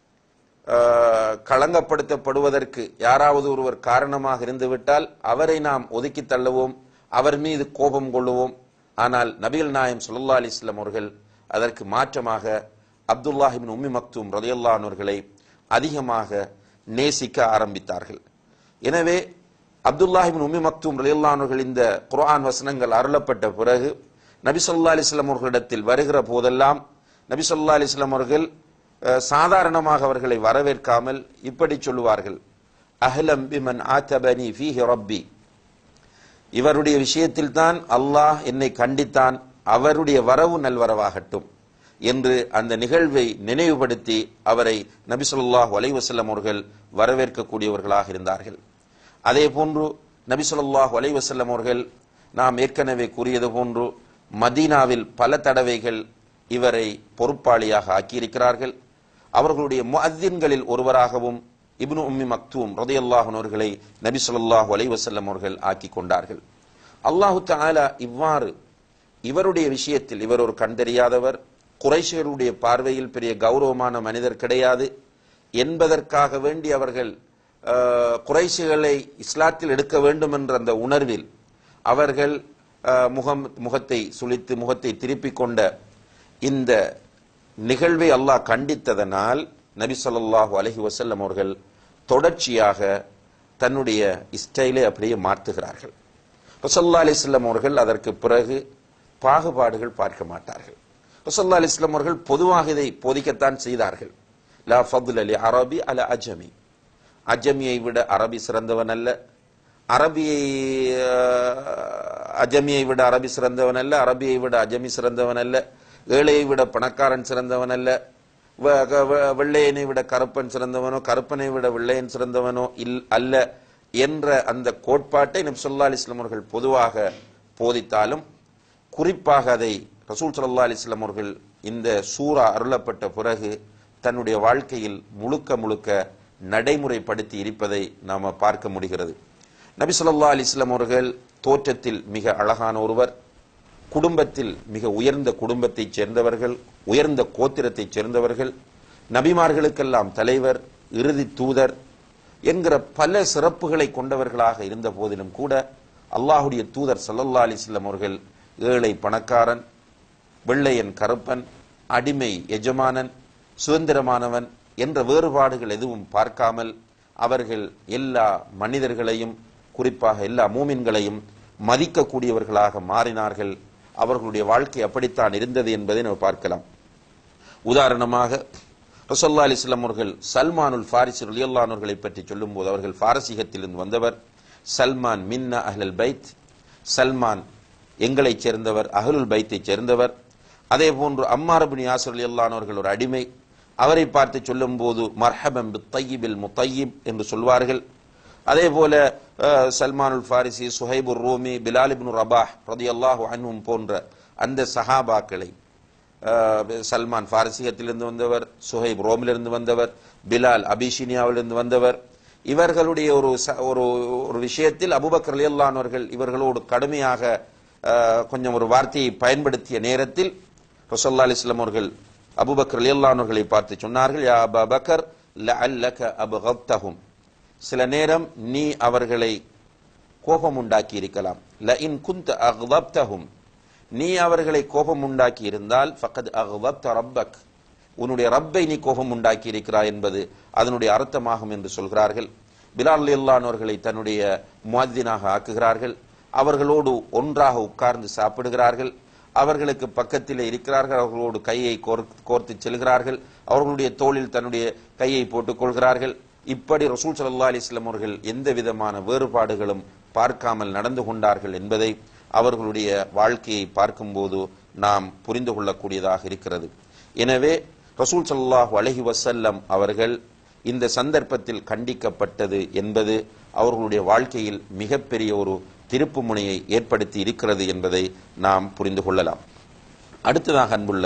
களங்கப்படுத்தப்படுவதற்கு யாராவது ஒருவர் காரணமாக இருந்துவிட்டால் அவரை நாம் ஒதுக்கி தள்ளுவோம், அவர் மீது கோபம் கொள்ளுவோம். ஆனால் நபிகள் நாயகம் ஸல்லல்லாஹு அலைஹி வஸல்லம் அவர்கள் அதற்கு மாற்றமாக அப்துல்லாஹ் இப்னு உம்மி மக்தூம் ரலியல்லாஹு அன்ஹு அவர்களை அதிகமாக நேசிக்க ஆரம்பித்தார்கள். எனவே அப்துல்லாஹ் இப்னு உம்மி மக்தூம் ரலியல்லாஹு அன்ஹு அவர்கள் இந்த குர்ஆன் வசனங்கள் அருளப்பட்ட பிறகு நபி ஸல்லல்லாஹு அலைஹி வஸல்லம் அவர்களிடத்தில் வருகிற போதெல்லாம் நபி ஸல்லல்லாஹு அலைஹி வஸல்லம் அவர்கள் சாதாரணமாக அவர்களை வரவேற்காமல் இப்படி சொல்லுவார்கள், அஹ்லம் பிமன் ஆதபனி ஃபீஹி ரப்பி, இவருடைய விஷயத்தில் தான் அல்லாஹ் என்னை கண்டித்தான், அவருடைய வரவு நல்வரவாகட்டும் என்று அந்த நிகழ்வை நினைவுபடுத்தி அவரை நபி ஸல்லல்லாஹு அலைஹி வஸல்லம் அவர்கள் வரவேற்கக்கூடியவர்களாக இருந்தார்கள். அதே போன்று நபி ஸல்லல்லாஹு அலைஹி வஸல்லம் அவர்கள் நாம் ஏற்கனவே கூறியது போன்று மதீனாவில் பல தடவைகள் இவரை பொறுப்பாளியாக ஆக்கியிருக்கிறார்கள். அவர்களுடைய முஅத்தின்களில் ஒருவராகவும் இப்னு உம்மி மக்தூம் ரலியல்லாஹு அன்ஹு அவர்களை நபி ஸல்லல்லாஹு அலைஹி வஸல்லம் அவர்கள் ஆக்கி கொண்டார்கள். அல்லாஹு தஆலா இவ்வாறு இவருடைய விஷயத்தில், இவர் ஒரு கண் தெரியாதவர், குறைஷிகளுடைய பார்வையில் பெரிய கௌரவமான மனிதர் கிடையாது என்பதற்காக வேண்டி அவர்கள் குறைஷிகளை இஸ்லாத்தில் எடுக்க வேண்டும் என்ற அந்த உணர்வில் அவர்கள் முகத்தை சுளித்து முகத்தை திருப்பிக் கொண்ட இந்த நிகழ்வை அல்லாஹ் கண்டித்ததனால் நபி ஸல்லல்லாஹு அலைஹி வஸல்லம் அவர்கள் தொடர்ச்சியாக தன்னுடைய ஸ்டைலை அப்படியே மாற்றுகிறார்கள். ரசூலுல்லாஹி அலைஹி வஸல்லம் அவர்கள் அதற்கு பிறகு பாகுபாடுகள் பார்க்க மாட்டார்கள். ரசூலுல்லாஹி அலைஹி வஸல்லம் அவர்கள் பொதுவாக இதை போதிக்கத்தான் செய்தார்கள். லா ஃபضل لعربي على அஜமி, அஜமியை விட அரபி சிறந்தவன் அல்ல, அஜமியை விட அரபி சிறந்தவன் அல்ல, அரபியை விட அஜமி சிறந்தவன் அல்ல, ஏழையை விட பணக்காரன் சிறந்தவன் அல்ல, வெள்ளையனை விட கருப்பன் சிறந்தவனோ கருப்பனை விட வெள்ளையன் சிறந்தவனோ அல்ல என்ற அந்த கோட்பாட்டை நபி ஸல்லல்லாஹு அலைஹி வஸல்லம் அவர்கள் பொதுவாக போதித்தாலும், குறிப்பாக அதை ரசூல் ஸல்லல்லாஹு அலைஹி வஸல்லம் அவர்கள் இந்த சூரா அருளப்பட்ட பிறகு தன்னுடைய வாழ்க்கையில் முழுக்க முழுக்க நடைமுறைப்படுத்தி இருப்பதை நாம் பார்க்க முடிகிறது. நபி ஸல்லல்லாஹு அலைஹி வஸல்லம் அவர்கள் தோற்றத்தில் மிக அழகான ஒருவர், குடும்பத்தில் மிக உயர்ந்த குடும்பத்தைச் சேர்ந்தவர்கள், உயர்ந்த கோத்திரத்தைச் சேர்ந்தவர்கள், நபிமார்களுக்கெல்லாம் தலைவர், இறுதி தூதர் என்கிற பல சிறப்புகளை கொண்டவர்களாக இருந்த போதிலும் கூட அல்லாஹுடைய தூதர் ஸல்லல்லாஹு அலைஹி வஸல்லம் அவர்கள் ஏழை பணக்காரன், வெள்ளையன் கருப்பன், அடிமை எஜமானன், சுதந்திரமானவன் என்ற வேறுபாடுகள் எதுவும் பார்க்காமல் அவர்கள் எல்லா மனிதர்களையும், குறிப்பாக எல்லா மூமின்களையும் மதிக்கக்கூடியவர்களாக மாறினார்கள். அவர்களுடைய வாழ்க்கை அப்படித்தான் இருந்தது என்பதை நாம் பார்க்கலாம். உதாரணமாக ரசூலுல்லாஹி அலைஹி வஸல்லம் அவர்கள் சல்மானுல் ஃபாரிசி ரலியல்லாஹு அன்ஹு அவர்களை பற்றி சொல்லும்போது, அவர்கள் பாரசீகத்திலிருந்து வந்தவர். சல்மான் மின்னா அஹ்லுல் பைத், சல்மான் எங்களைச் சேர்ந்தவர், அஹ்லுல் பைத்தை சேர்ந்தவர். அதே போன்று அம்மார் இப்னு யாஸிர் ரலியல்லாஹு அன்ஹு அவர்கள் ஒரு அடிமை. அவரை பார்த்து சொல்லும்போது மர்ஹபன் பித் தய்யிபில் முத்தய்யிப் என்று சொல்வார்கள். அதே போல சல்மானுல் ஃபாரிசி, சுஹைபுர் ரூமி, பிலால் இப்னு ரபாஹ் ரலியல்லாஹு அன்ஹும் போன்ற அந்த சஹாபாக்களை, சல்மான் பாரசீகத்திலிருந்து வந்தவர், சுஹைப் ரோமிலிருந்து வந்தவர், பிலால் அபிஷினியாவிலிருந்து வந்தவர். இவர்களுடைய ஒரு விஷயத்தில் அபூபக்கர் ரலியல்லாஹு அன்ஹு அவர்கள் இவர்களோடு கடுமையாக கொஞ்சம் ஒரு வார்த்தையை பயன்படுத்திய நேரத்தில் ரசூலுல்லாஹி அலைஹி வஸல்லம் அவர்கள் அபூபக்கர் ரலியல்லாஹு அன்ஹு அவர்களை பார்த்து சொன்னார்கள், யா அபா பக்கர் லஅல்லக அப்கதஹும், சில நேரம் நீ அவர்களை கோபம் உண்டாக்கி இருக்கலாம். லஇன் குன்த அக்தப்தஹும், நீ அவர்களை கோபம் உண்டாக்கி இருந்தால் ஃபக்கத் அக்தப்த ரப்பக், உன்னுடைய ரப்பை நீ கோபம் உண்டாக்கி இருக்கிறாய் என்பது அதனுடைய அர்த்தமாகும் என்று சொல்கிறார்கள். பிலால் ரலியல்லாஹு அன்ஹு அவர்களை தன்னுடைய முஅத்தினாக ஆக்குகிறார்கள். அவர்களோடு ஒன்றாக உட்கார்ந்து சாப்பிடுகிறார்கள். அவர்களுக்கு பக்கத்திலே இருக்கிறார்கள். அவர்களோடு கையை கோர்த்து செல்கிறார்கள். அவர்களுடைய தோளில் தன்னுடைய கையை போட்டுக் கொள்கிறார்கள். இப்படி ரசூல் ஸல்லல்லாஹு அலைஹி வஸல்லம் அவர்கள் எந்த விதமான வேறுபாடுகளும் பார்க்காமல் நடந்து கொண்டார்கள் என்பதை அவர்களுடைய வாழ்க்கையை பார்க்கும்போது நாம் புரிந்து கொள்ளக்கூடியதாக இருக்கிறது. எனவே ரசூல் ஸல்லல்லாஹு அலைஹி வஸல்லம் அவர்கள் இந்த சந்தர்ப்பத்தில் கண்டிக்கப்பட்டது என்பது அவர்களுடைய வாழ்க்கையில் மிகப்பெரிய ஒரு திருப்பு முனையை ஏற்படுத்தி இருக்கிறது என்பதை நாம் புரிந்து கொள்ளலாம். அடுத்ததாக அன்புள்ள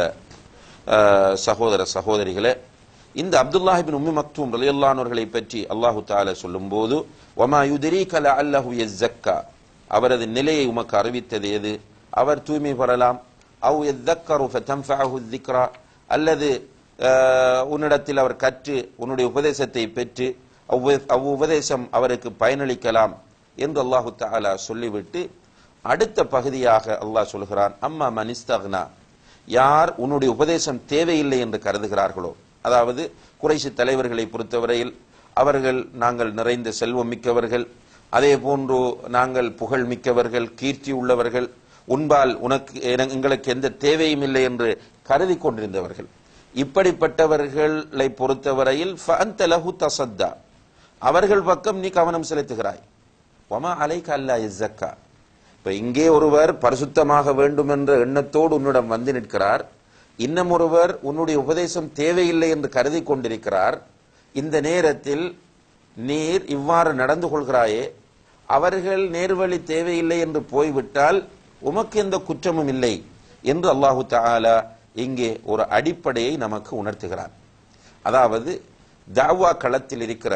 சகோதர சகோதரிகளே, இந்த அப்துல்லாஹ் இப்னு உம்மி மக்தூம் ரலியல்லாஹு அன்ஹு அவர்களை பற்றி அல்லாஹு தஆலா சொல்லும்போது, வமா யுத்ரீக லஅல்லஹு யஸக்கா, அவரது நிலையை உமக்கு அறிவித்தது எது, அவர் தூய்மை பெறலாம், அவ் யذكரு ஃபதன்ஃபஅஹு الذிக்ரா, அல்லது உன்னிடத்தில் அவர் கற்று உன்னுடைய உபதேசத்தை பெற்று உபதேசம் அவருக்கு பயனளிக்கலாம் என்று அல்லாஹு தஆலா சொல்லிவிட்டு அடுத்த பகுதியாக அல்லாஹ் சொல்கிறான், அம்மா மன் இஸ்தக்னா, யார் உன்னுடைய உபதேசம் தேவையில்லை என்று கருதுகிறார்களோ, அதாவது குறைஷி தலைவர்களை பொறுத்தவரையில் அவர்கள் நாங்கள் நிறைந்த செல்வம் மிக்கவர்கள், அதே போன்று நாங்கள் புகழ் மிக்கவர்கள், கீர்த்தி உள்ளவர்கள், உன்பால் எங்களுக்கு எந்த தேவையும் இல்லை என்று கருதி கொண்டிருந்தவர்கள். இப்படிப்பட்டவர்களை பொறுத்தவரையில் ஃபஅன்த லஹு தஸத்தா, அவர்கள் பக்கம் நீ கவனம் செலுத்துகிறாய். வமா அலைக அல்லா யஸக்கா, இப்ப இங்கே ஒருவர் பரிசுத்தமாக வேண்டும் என்ற எண்ணத்தோடு உன்னிடம் வந்து நிற்கிறார், இன்னும் ஒருவர் உன்னுடைய உபதேசம் தேவையில்லை என்று கருதி கொண்டிருக்கிறார். இந்த நேரத்தில் நீர் இவ்வாறு நடந்து கொள்கிறாயே, அவர்கள் நேர்வழி தேவையில்லை என்று போய்விட்டால் உமக்கு எந்த குற்றமும் இல்லை என்று அல்லாஹு தஆலா இங்கே ஒரு அடிப்படையை நமக்கு உணர்த்துகிறார். அதாவது தாவா களத்தில் இருக்கிற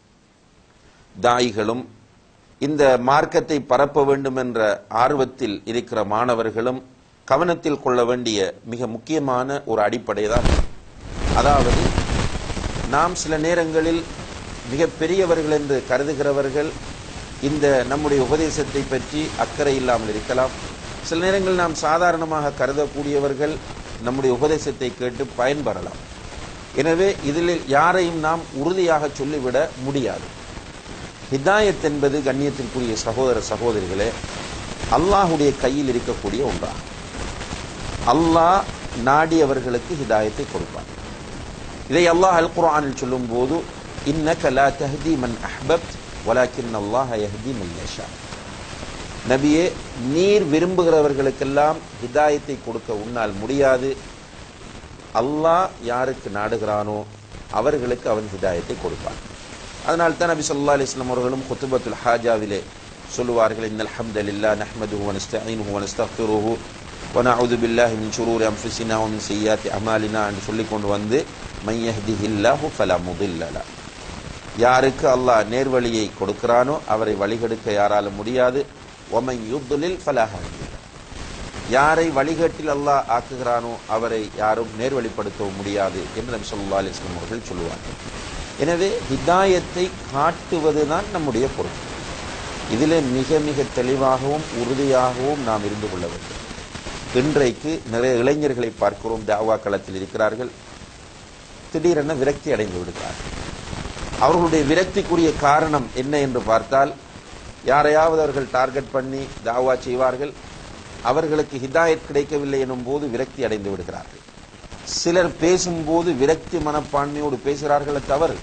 தாயிகளும் இந்த மார்க்கத்தை பரப்ப வேண்டும் என்ற ஆர்வத்தில் இருக்கிற மாணவர்களும் கவனத்தில் கொள்ள வேண்டிய மிக முக்கியமான ஒரு அடிப்படை தான். அதாவது நாம் சில நேரங்களில் மிக பெரியவர்கள் என்று கருதுகிறவர்கள் இந்த நம்முடைய உபதேசத்தை பற்றி அக்கறை இல்லாமல் இருக்கலாம். சில நேரங்களில் நாம் சாதாரணமாக கருதக்கூடியவர்கள் நம்முடைய உபதேசத்தை கேட்டு பயன்பெறலாம். எனவே இதில் யாரையும் நாம் உறுதியாக சொல்லிவிட முடியாது. ஹிதாயத் என்பது கண்ணியத்திற்குரிய சகோதர சகோதரிகளே அல்லாஹுடைய கையில் இருக்கக்கூடிய ஒன்றாகும். அல்லாஹ் நாடியவர்களுக்கு ஹிதாயத்தை கொடுப்பார். இதை அல்லாஹ் அல் குர்ஆனில் சொல்லும் போது, இன்னக லா தஹ்தி மன் அஹ்பப்த் வலாக்கின் அல்லாஹ் யஹ்தி மன் யஷா, நபியே நீர் விரும்புகிறவர்களுக்கெல்லாம் ஹிதாயத்தை கொடுக்க உன்னால் முடியாது, அல்லாஹ் யாருக்கு நாடுகிறானோ அவர்களுக்கு அவன் ஹிதாயத்தை கொடுப்பான். அதனால் தான் நபி ஸல்லல்லாஹு அலைஹி வஸல்லம் அவர்களும் குத்பத்துல் ஹாஜாவிலே சொல்லுவார்கள், இன்னல் ஹம்தலில்லாஹ் நஹ்மதுஹு வ நஸ்தஈனுஹு வ நஸ்தக்ஃபிருஹு வனஊது பில்லாஹி மின் ஷுரூரி அன்ஃபுஸினா வ மின் ஸய்யிஆத்தி அமாலினா என்று சொல்லிக் கொண்டு வந்து மன் யஹ்திஹில்லாஹு ஃபலா முதில்ல லஹு, யாருக்கு அல்லாஹ் நேர்வழியை கொடுக்கிறானோ அவரை வழிகெடுக்க யாராலும் முடியாது. வமன் யுத்லில் ஃபலா ஹாதிய லஹு, யாரை வழிகேட்டில் அல்லாஹ் ஆக்குகிறானோ அவரை யாரும் நேர்வழிப்படுத்தவும் முடியாது என்று நபி ஸல்லல்லாஹு அலைஹி வஸல்லம் அவர்கள் சொல்லுவார்கள். எனவே ஹிதாயத்தை காட்டுவதுதான் நம்முடைய பொறுப்பு. இதிலே மிக மிக தெளிவாகவும் உறுதியாகவும் நாம் இருந்து கொள்ள வேண்டும். இன்றைக்கு நிறைய இளைஞர்களை பார்க்கிறோம், தாவா களத்தில் இருக்கிறார்கள், திடீரென விரக்தி அடைந்து விடுகிறார்கள். அவர்களுடைய விரக்திக்குரிய காரணம் என்ன என்று பார்த்தால், யாரையாவது அவர்கள் டார்கெட் பண்ணி தாவா செய்வார்கள், அவர்களுக்கு ஹிதாயத் கிடைக்கவில்லை எனும் போது விரக்தி அடைந்து விடுகிறார்கள். சிலர் பேசும்போது விரக்தி மனப்பான்மையோடு பேசுகிறார்கள், தவறு.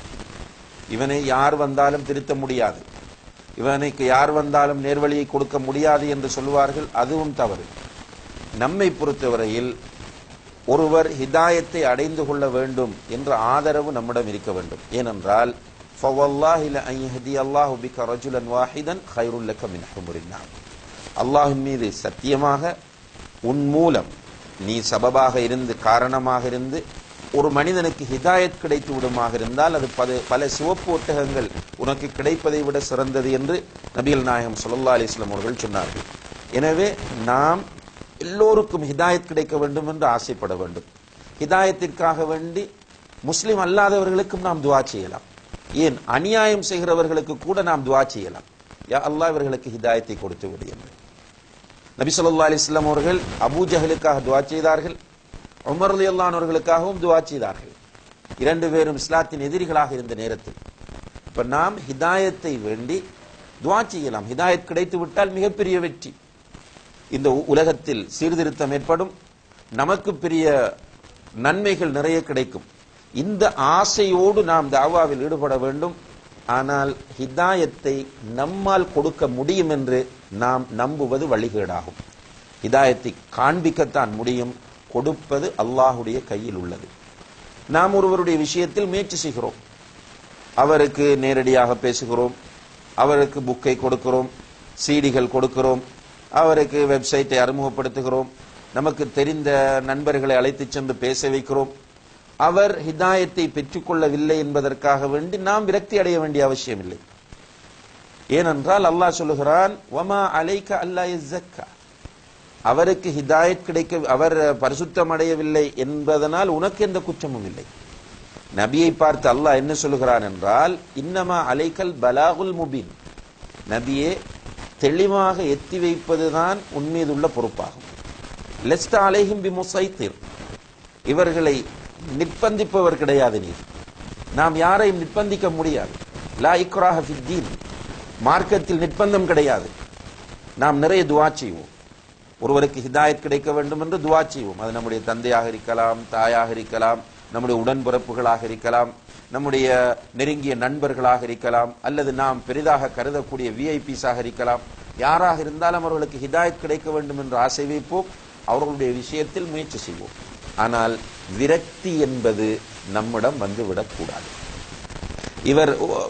இவனை யார் வந்தாலும் திருத்த முடியாது, இவனுக்கு யார் வந்தாலும் நேர்வழியை கொடுக்க முடியாது என்று சொல்லுவார்கள், அதுவும் தவறு. நம்மை பொறுத்தவரையில் ஒருவர் ஹிதாயத்தை அடைந்து கொள்ள வேண்டும் என்ற ஆதரவு நம்மிடம் இருக்க வேண்டும். ஏனென்றால் ஃபவல்லாஹி லஅன் யஹ்தியல்லாஹு பிக ரஜுலன் வாஹிதன் கைருல் லக மின் ஹுமுரின் நஅம், அல்லாஹ்வின் மீது சத்தியமாக உன் மூலம் நீ சபபாக இருந்து காரணமாக இருந்து ஒரு மனிதனுக்கு ஹிதாயத் கிடைத்து விடுமாக இருந்தால் அது பல சிவப்பு ஒட்டகங்கள் உனக்கு கிடைப்பதை விட சிறந்தது என்று நபிகள் நாயகம் ஸல்லல்லாஹு அலைஹி வஸல்லம் அவர்கள் சொன்னார்கள். எனவே நாம் எல்லோருக்கும் ஹிதாயத் கிடைக்க வேண்டும் என்று ஆசைப்பட வேண்டும். ஹிதாயத்திற்காக வேண்டி முஸ்லிம் அல்லாதவர்களுக்கும் நாம் துஆ செய்யலாம். ஏன், அநியாயம் செய்கிறவர்களுக்கு கூட நாம் துஆ செய்யலாம், யா அல்லாஹ் இவர்களுக்கு ஹிதாயத்தை கொடுத்து விடு என்று. நபி ஸல்லல்லாஹு அலைஹி வஸல்லம் அவர்கள் அபூ ஜஹலுக்காக துஆ செய்தார்கள், உமர் ரலியல்லாஹு அன்ஹு அவர்களுக்காகவும் துஆ செய்தார்கள். இரண்டு பேரும் இஸ்லாத்தின் எதிரிகளாக இருந்த நேரத்தில். இப்ப நாம் ஹிதாயத்தை வேண்டி துஆ செய்யலாம். ஹிதாயத் கிடைத்து விட்டால் மிகப்பெரிய வெற்றி. இந்த உலகத்தில் சீர்திருத்தம் ஏற்படும், நமக்கு பெரிய நன்மைகள் நிறைய கிடைக்கும். இந்த ஆசையோடு நாம் தாவாவில் ஈடுபட வேண்டும். ஆனால் ஹிதாயத்தை நம்மால் கொடுக்க முடியும் என்று நாம் நம்புவது வழிகேடாகும். ஹிதாயத்தை காண்பிக்கத்தான் முடியும், கொடுப்பது அல்லாஹுடைய கையில் உள்ளது. நாம் ஒருவருடைய விஷயத்தில் முயற்சி செய்கிறோம், அவருக்கு நேரடியாக பேசுகிறோம், அவருக்கு புக்கை கொடுக்கிறோம், சீடிகள் கொடுக்கிறோம், அவருக்கு வெப்சைட்டை அறிமுகப்படுத்துகிறோம், நமக்கு தெரிந்த நண்பர்களை அழைத்து சென்று பேச வைக்கிறோம். அவர் ஹிதாயத்தை பெற்றுக்கொள்ளவில்லை என்பதற்காக வேண்டி நாம் விரக்தி அடைய வேண்டிய அவசியம் இல்லை. ஏனென்றால் அல்லாஹ் சொல்லுகிறான், வமா அலைக அல்லா யஸக்கா, அவருக்கு ஹிதாயத் கிடைக்க, அவர் பரிசுத்தம் அடையவில்லை என்பதனால் உனக்கு எந்த குற்றமும் இல்லை. நபியை பார்த்து அல்லாஹ் என்ன சொல்லுகிறான் என்றால், இன்னமா அலைக்கல் பலாகுல் முபீன், நபியே தெளிவாக எத்தி வைப்பதுதான் உன்மீதுள்ள பொறுப்பாகும். லஸ்த அலைஹிம் பிமுஸைத்திர், இவர்களை நிர்பந்திப்பவர் கிடையாது நீர். நாம் யாரையும் நிர்பந்திக்க முடியாது. லா இக்ராஹ ஃபித்தீன், மார்க்கத்தில் நிர்பந்தம் கிடையாது. நாம் நிறைய துஆ செய்வோம், ஒருவருக்கு ஹிதாயத் கிடைக்க வேண்டும் என்று துஆ செய்வோம். அது நம்முடைய தந்தையாக இருக்கலாம், தாயாக இருக்கலாம், நம்முடைய உடன்பிறப்புகளாக இருக்கலாம், நம்முடைய நெருங்கிய நண்பர்களாக இருக்கலாம், அல்லது நாம் பெரிதாக கருதக்கூடிய விஐபிஸாக இருக்கலாம். யாராக இருந்தாலும் அவர்களுக்கு ஹிதாயத் கிடைக்க வேண்டும் என்று ஆசை வைப்போம், அவர்களுடைய விஷயத்தில் முயற்சி செய்வோம். ஆனால் விரக்தி என்பது நம்மிடம் வந்துவிடக்கூடாது. இவர்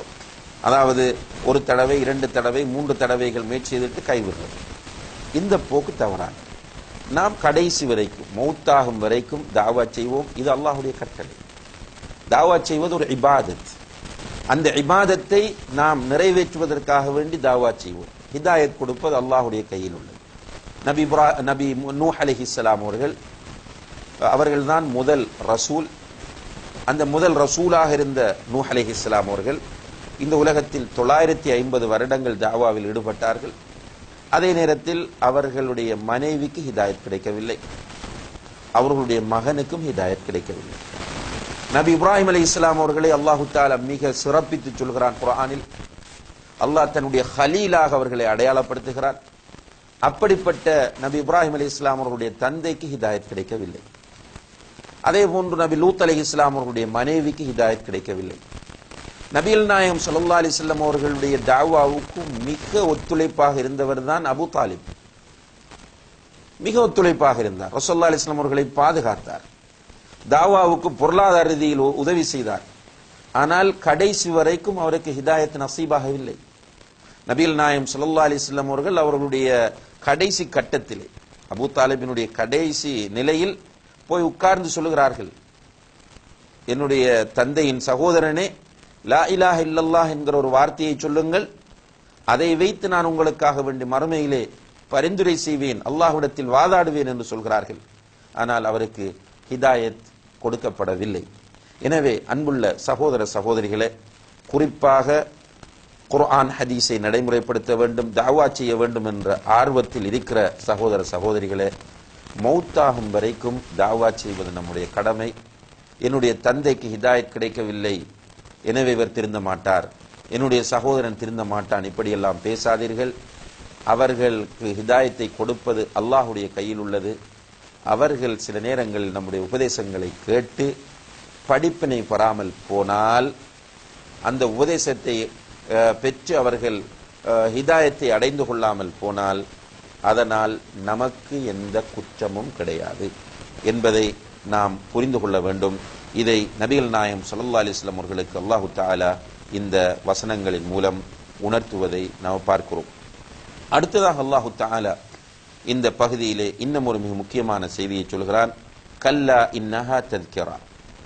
அதாவது ஒரு தடவை, 2 தடவை, 3 தடவைகள் முயற்சி செய்துட்டு கைவிடுறது, இந்த போக்கு தவறான. நாம் கடைசி வரைக்கும், மௌத்தாகும் வரைக்கும் தாவா செய்வோம். இது அல்லாஹ்வுடைய கட்டளை. தாவா செய்வது ஒரு இபாதத். அந்த இபாதத்தை நாம் நிறைவேற்றுவதற்காக வேண்டி தாவா செய்வோம். ஹிதாயத் கொடுப்பது அல்லாஹ்வுடைய கையில் உள்ளது. நபி நூஹ் அலைஹிஸ்ஸலாம் அவர்கள்தான் முதல் ரசூல். அந்த முதல் ரசூலாக இருந்த நூஹ் அலைஹிஸ்ஸலாம் அவர்கள் இந்த உலகத்தில் 950 வருடங்கள் தாவாவில் ஈடுபட்டார்கள். அதே நேரத்தில் அவர்களுடைய மனைவிக்கு ஹிதாயத் கிடைக்கவில்லை, அவர்களுடைய மகனுக்கும் ஹிதாயத் கிடைக்கவில்லை. நபி இப்ராஹிம் அலைஹிஸ்ஸலாம் அவர்களை அல்லாஹு தஆலா மிக சிறப்பித்து சொல்கிறான் குர்ஆனில். அல்லாஹ் தன்னுடைய ஹலீலாக அவர்களை அடையாளப்படுத்துகிறார். அப்படிப்பட்ட நபி இப்ராஹிம் அலைஹிஸ்ஸலாம் அவர்களுடைய தந்தைக்கு ஹிதாயத் கிடைக்கவில்லை. அதே போன்று நபி லூத் அலைஹிஸ்ஸலாம் அவர்களுடைய மனைவிக்கு ஹிதாயத் கிடைக்கவில்லை. நபிகள் நாயகம் ஸல்லல்லாஹு அலைஹி வஸல்லம் அவர்களுடைய தாவாவுக்கு மிக ஒத்துழைப்பாக இருந்தவர் தான் அபூ தாலிப். மிக ஒத்துழைப்பாக இருந்தார். ரசூலுல்லாஹி அலைஹி வஸல்லம் அவர்களை பாதுகாத்தார், தாவாவுக்கு பொருளாதார ரீதியில் உதவி செய்தார். ஆனால் கடைசி வரைக்கும் அவருக்கு ஹிதாயத் நசீபாகவில்லை. நபிகள் நாயகம் ஸல்லல்லாஹு அலைஹி வஸல்லம் அவர்கள் அவர்களுடைய கடைசி கட்டத்திலே அபூ தாலிபினுடைய கடைசி நிலையில் போய் உட்கார்ந்து சொல்லுகிறார்கள், என்னுடைய தந்தையின் சகோதரனே, லா இலாஹ இல்லல்லாஹ் என்கிற ஒரு வார்த்தையை சொல்லுங்கள், அதை வைத்து நான் உங்களுக்காக வேண்டி மறுமையிலே பரிந்துரை செய்வேன், அல்லாஹ்விடத்தில் வாதாடுவேன் என்று சொல்கிறார்கள். ஆனால் அவருக்கு ஹிதாயத் கொடுக்கப்படவில்லை. எனவே அன்புள்ள சகோதர சகோதரிகளே, குறிப்பாக குர்ஆன் ஹதீஸை நடைமுறைப்படுத்த வேண்டும், தஅவா செய்ய வேண்டும் என்ற ஆர்வத்தில் இருக்கிற சகோதர சகோதரிகளே, மௌத்தாகும் வரைக்கும் தஅவா செய்வது நம்முடைய கடமை. என்னுடைய தந்தைக்கு ஹிதாயத் கிடைக்கவில்லை, எனவே இவர் திருந்த மாட்டார், என்னுடைய சகோதரன் திருந்த மாட்டான், இப்படியெல்லாம் பேசாதீர்கள். அவர்களுக்கு ஹிதாயத்தை கொடுப்பது அல்லாஹுடைய கையில் உள்ளது. அவர்கள் சில நேரங்களில் நம்முடைய உபதேசங்களை கேட்டு படிப்பினை பெறாமல் போனால், அந்த உபதேசத்தை பெற்று அவர்கள் ஹிதாயத்தை அடைந்து கொள்ளாமல் போனால், அதனால் நமக்கு எந்த குற்றமும் கிடையாது என்பதை நாம் புரிந்து கொள்ள வேண்டும். இதை நபிகள் நாயகம் ஸல்லல்லாஹு அலைஹி வஸல்லம் அவர்களுக்கு அல்லாஹு தஆலா இந்த வசனங்களின் மூலம் உணர்த்துவதை நாம் பார்க்கிறோம். அடுத்ததாக அல்லாஹு தஆலா இந்த பகுதியிலே இன்னும் ஒரு மிக முக்கியமான செய்தியை சொல்கிறான். கல்லா இன்னஹா தத்கிரா,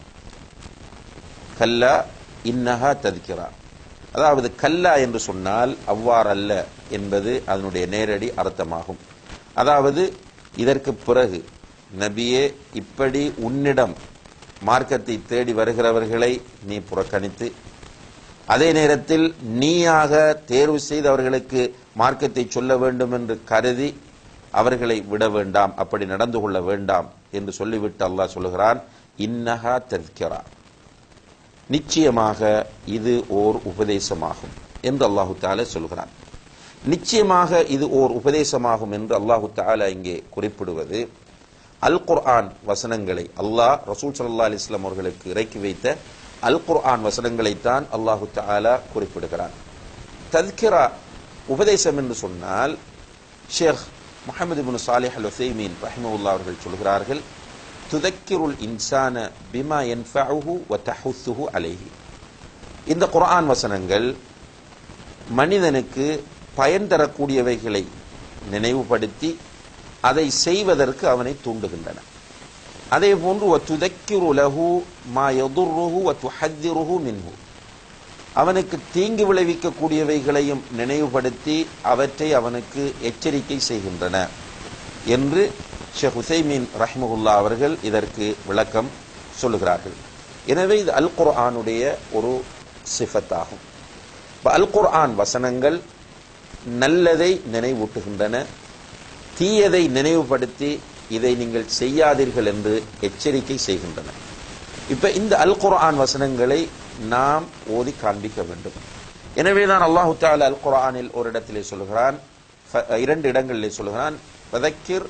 கல்லா இன்னஹா தத்கிரா. அதாவது கல்லா என்று சொன்னால் அவ்வாறல்ல என்பது அதனுடைய நேரடி அர்த்தமாகும். அதாவது இதற்கு பிறகு நபியே, இப்படி உன்னிடம் மார்க்கத்தை தேடி வருகிறவர்களை நீ புறக்கணித்து, அதே நேரத்தில் நீயாக தேர்வு செய்து அவர்களுக்கு மார்க்கத்தை சொல்ல வேண்டும் என்று கருதி அவர்களை விட வேண்டாம், அப்படி நடந்து கொள்ள வேண்டாம் என்று சொல்லிவிட்டு அல்லாஹ் சொல்லுகிறான், இன்னஹா தத்கிரா, நிச்சயமாக இது ஓர் உபதேசமாகும் என்று அல்லாஹு தஆலா சொல்கிறான். நிச்சயமாக இது ஓர் உபதேசமாகும் என்று அல்லாஹு தஆலா இங்கே குறிப்பிடுவது, அல் குர்ஆன் வசனங்களை, அல்லாஹ் ரசூல் ஸல்லல்லாஹு அலைஹி வஸல்லம் அவர்களுக்கு இறக்கி வைத்த அல் குர்ஆன் வசனங்களைத்தான் அல்லாஹு தஆலா குறிப்பிடுகிறான். தத்கிரா, உபதேசம் என்று சொன்னால், ஷேக் முஹம்மது இப்னு ஸாலிஹ் அல் உஸைமீன் ரஹிமஹுல்லாஹ் அவர்கள் சொல்கிறார்கள், துதக்கிருல் இன்சான பிமா யன்ஃபஉஹு வ தஹுஸ்ஸுஹு அலைஹி. இந்த குர்ஆன் வசனங்கள் மனிதனுக்கு பயன் தரக்கூடியவைகளை நினைவுபடுத்தி அதை செய்வதற்கு அவனை தூண்டுகின்றன. அதே போன்று வ துதக்கிரு லஹு மா யதுர்ருஹு வ துஹத்திருஹு மின்ஹு, அவனுக்கு தீங்கு விளைவிக்கக்கூடியவைகளையும் நினைவுபடுத்தி அவற்றை அவனுக்கு எச்சரிக்கை செய்கின்றன என்று ஷேக் உஸைமீன் ரஹிமஹுல்லாஹ் அவர்கள் இதற்கு விளக்கம் சொல்லுகிறார்கள். எனவே இது அல் குர்ஆனுடைய ஒரு சிஃபத்தாகும். அல் குர்ஆன் வசனங்கள் நல்லதை நினைவூட்டுகின்றன, தீயதை நினைவுபடுத்தி இதை நீங்கள் செய்யாதீர்கள் என்று எச்சரிக்கை செய்கின்றன. இப்ப இந்த அல் குர்ஆன் வசனங்களை நாம் ஓதி காண்பிக்க வேண்டும். எனவேதான் அல்லாஹு தஆலா அல் குர்ஆனில் ஒரு இடத்திலே சொல்கிறான், இரண்டு இடங்களிலே சொல்கிறான், ஃபதக்கிர்,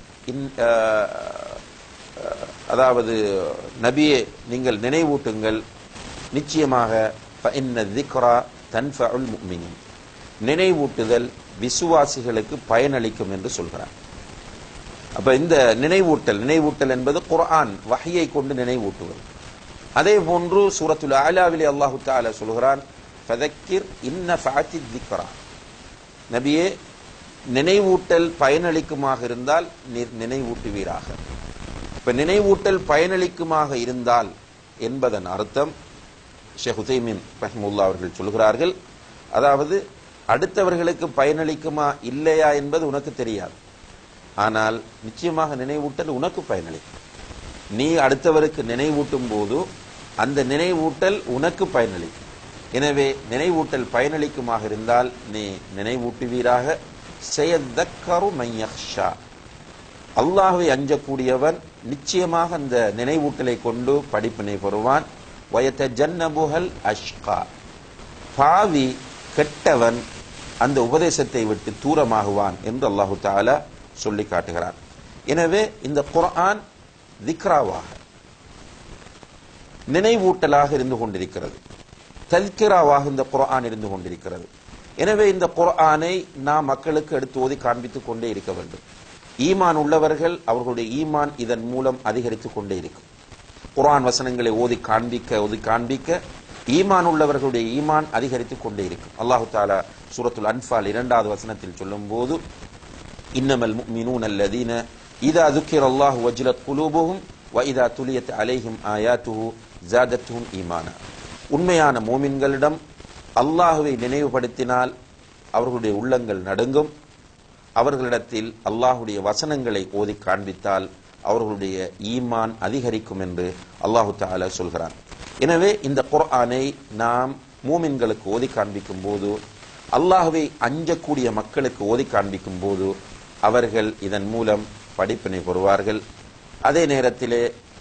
அதாவது நபியே நீங்கள் நினைவூட்டுங்கள், நிச்சயமாக ஃபஇன்ன ذிக்ரா தன்ஃபஉல் முஃமினீன், நினைவூட்டுதல் விசுவாசிகளுக்கு பயனளிக்கும் என்று சொல்கிறார். அப்ப இந்த நினைவூட்டல் என்பது குர்ஆன் வஹ்யை கொண்டு நினைவூட்டுவது. அதே போன்று சூரத்துல் அலாவிலே அல்லாஹு தஆலா சொல்கிறான், ஃபதக்கிர் இன் நஃபஅத்தி ذிக்ரா, நபியே நினைவூட்டல் பயனளிக்குமாக இருந்தால் நினைவூட்டுவீராக. இப்ப நினைவூட்டல் பயனளிக்குமாக இருந்தால் என்பதன் அர்த்தம் ஷேக் உஸைமீன் ரஹிமஹுல்லாஹ் அவர்கள் சொல்கிறார்கள், அதாவது அடுத்தவர்களுக்கு பயனளிக்குமா இல்லையா என்பது உனக்கு தெரியாது, ஆனால் நிச்சயமாக நினைவூட்டல் உனக்கு பயனளிக்கும். நீ அடுத்தவருக்கு நினைவூட்டும் போது அந்த நினைவூட்டல் உனக்கு பயனளிக்கும். எனவே நினைவூட்டல் பயனளிக்குமாக இருந்தால் நீ நினைவூட்டுவீராக. சயதக்கரு மன் யக்ஷா, அல்லாஹ்வை அஞ்சக்கூடியவன் நிச்சயமாக அந்த நினைவூட்டலை கொண்டு படிப்பினை பெறுவான். வயதஜன்னபுஹல் அஷ்கா, பாவி கெட்டவன் அந்த உபதேசத்தை விட்டு தூரமாகுவான் என்று அல்லாஹு தஆலா சொல்லி காட்டுகிறான். எனவே இந்த குர்ஆன் திக்ராவாக, நினைவூட்டலாக இருந்து கொண்டிருக்கிறது, தல்கிராவாக இந்த குர்ஆன் இருந்து கொண்டிருக்கிறது. எனவே இந்த குர்ஆனை நாம் மக்களுக்கு எடுத்து ஓதி காண்பித்துக் கொண்டே இருக்க வேண்டும். ஈமான் உள்ளவர்கள் அவர்களுடைய ஈமான் இதன் மூலம் அதிகரித்துக் கொண்டே இருக்கும். குர்ஆன் வசனங்களை ஓதி காண்பிக்க ஈமான் உள்ளவர்களுடைய ஈமான் அதிகரித்துக் கொண்டே இருக்கும். அல்லாஹு தஆலா சூரத்துல் அன்ஃபால் 2வது வசனத்தில் சொல்லும் போது, இன்னமல் முஃமினூன அல்லதீன இதா ذுக்கிரல்லாஹு வஜ்லத் குலூபுஹும் வ இதா துலியத் அலைஹிம் ஆயாத்துஹு ஜாதத்துஹும் ஈமானா. உண்மையான மூமின்களிடம் அல்லாஹ்வை நினைவுபடுத்தினால் அவர்களுடைய உள்ளங்கள் நடுங்கும். அவர்களிடத்தில் அல்லாஹுடைய வசனங்களை ஓதி காண்பித்தால் அவர்களுடைய ஈமான் அதிகரிக்கும் என்று அல்லாஹு தஆலா சொல்கிறான். எனவே இந்த குர்ஆனை நாம் மூமின்களுக்கு ஓதி காண்பிக்கும் போது, அல்லாஹ்வை அஞ்சக்கூடிய மக்களுக்கு ஓதி காண்பிக்கும் போது அவர்கள் இதன் மூலம் படிப்பினை பெறுவார்கள். அதே நேரத்திலே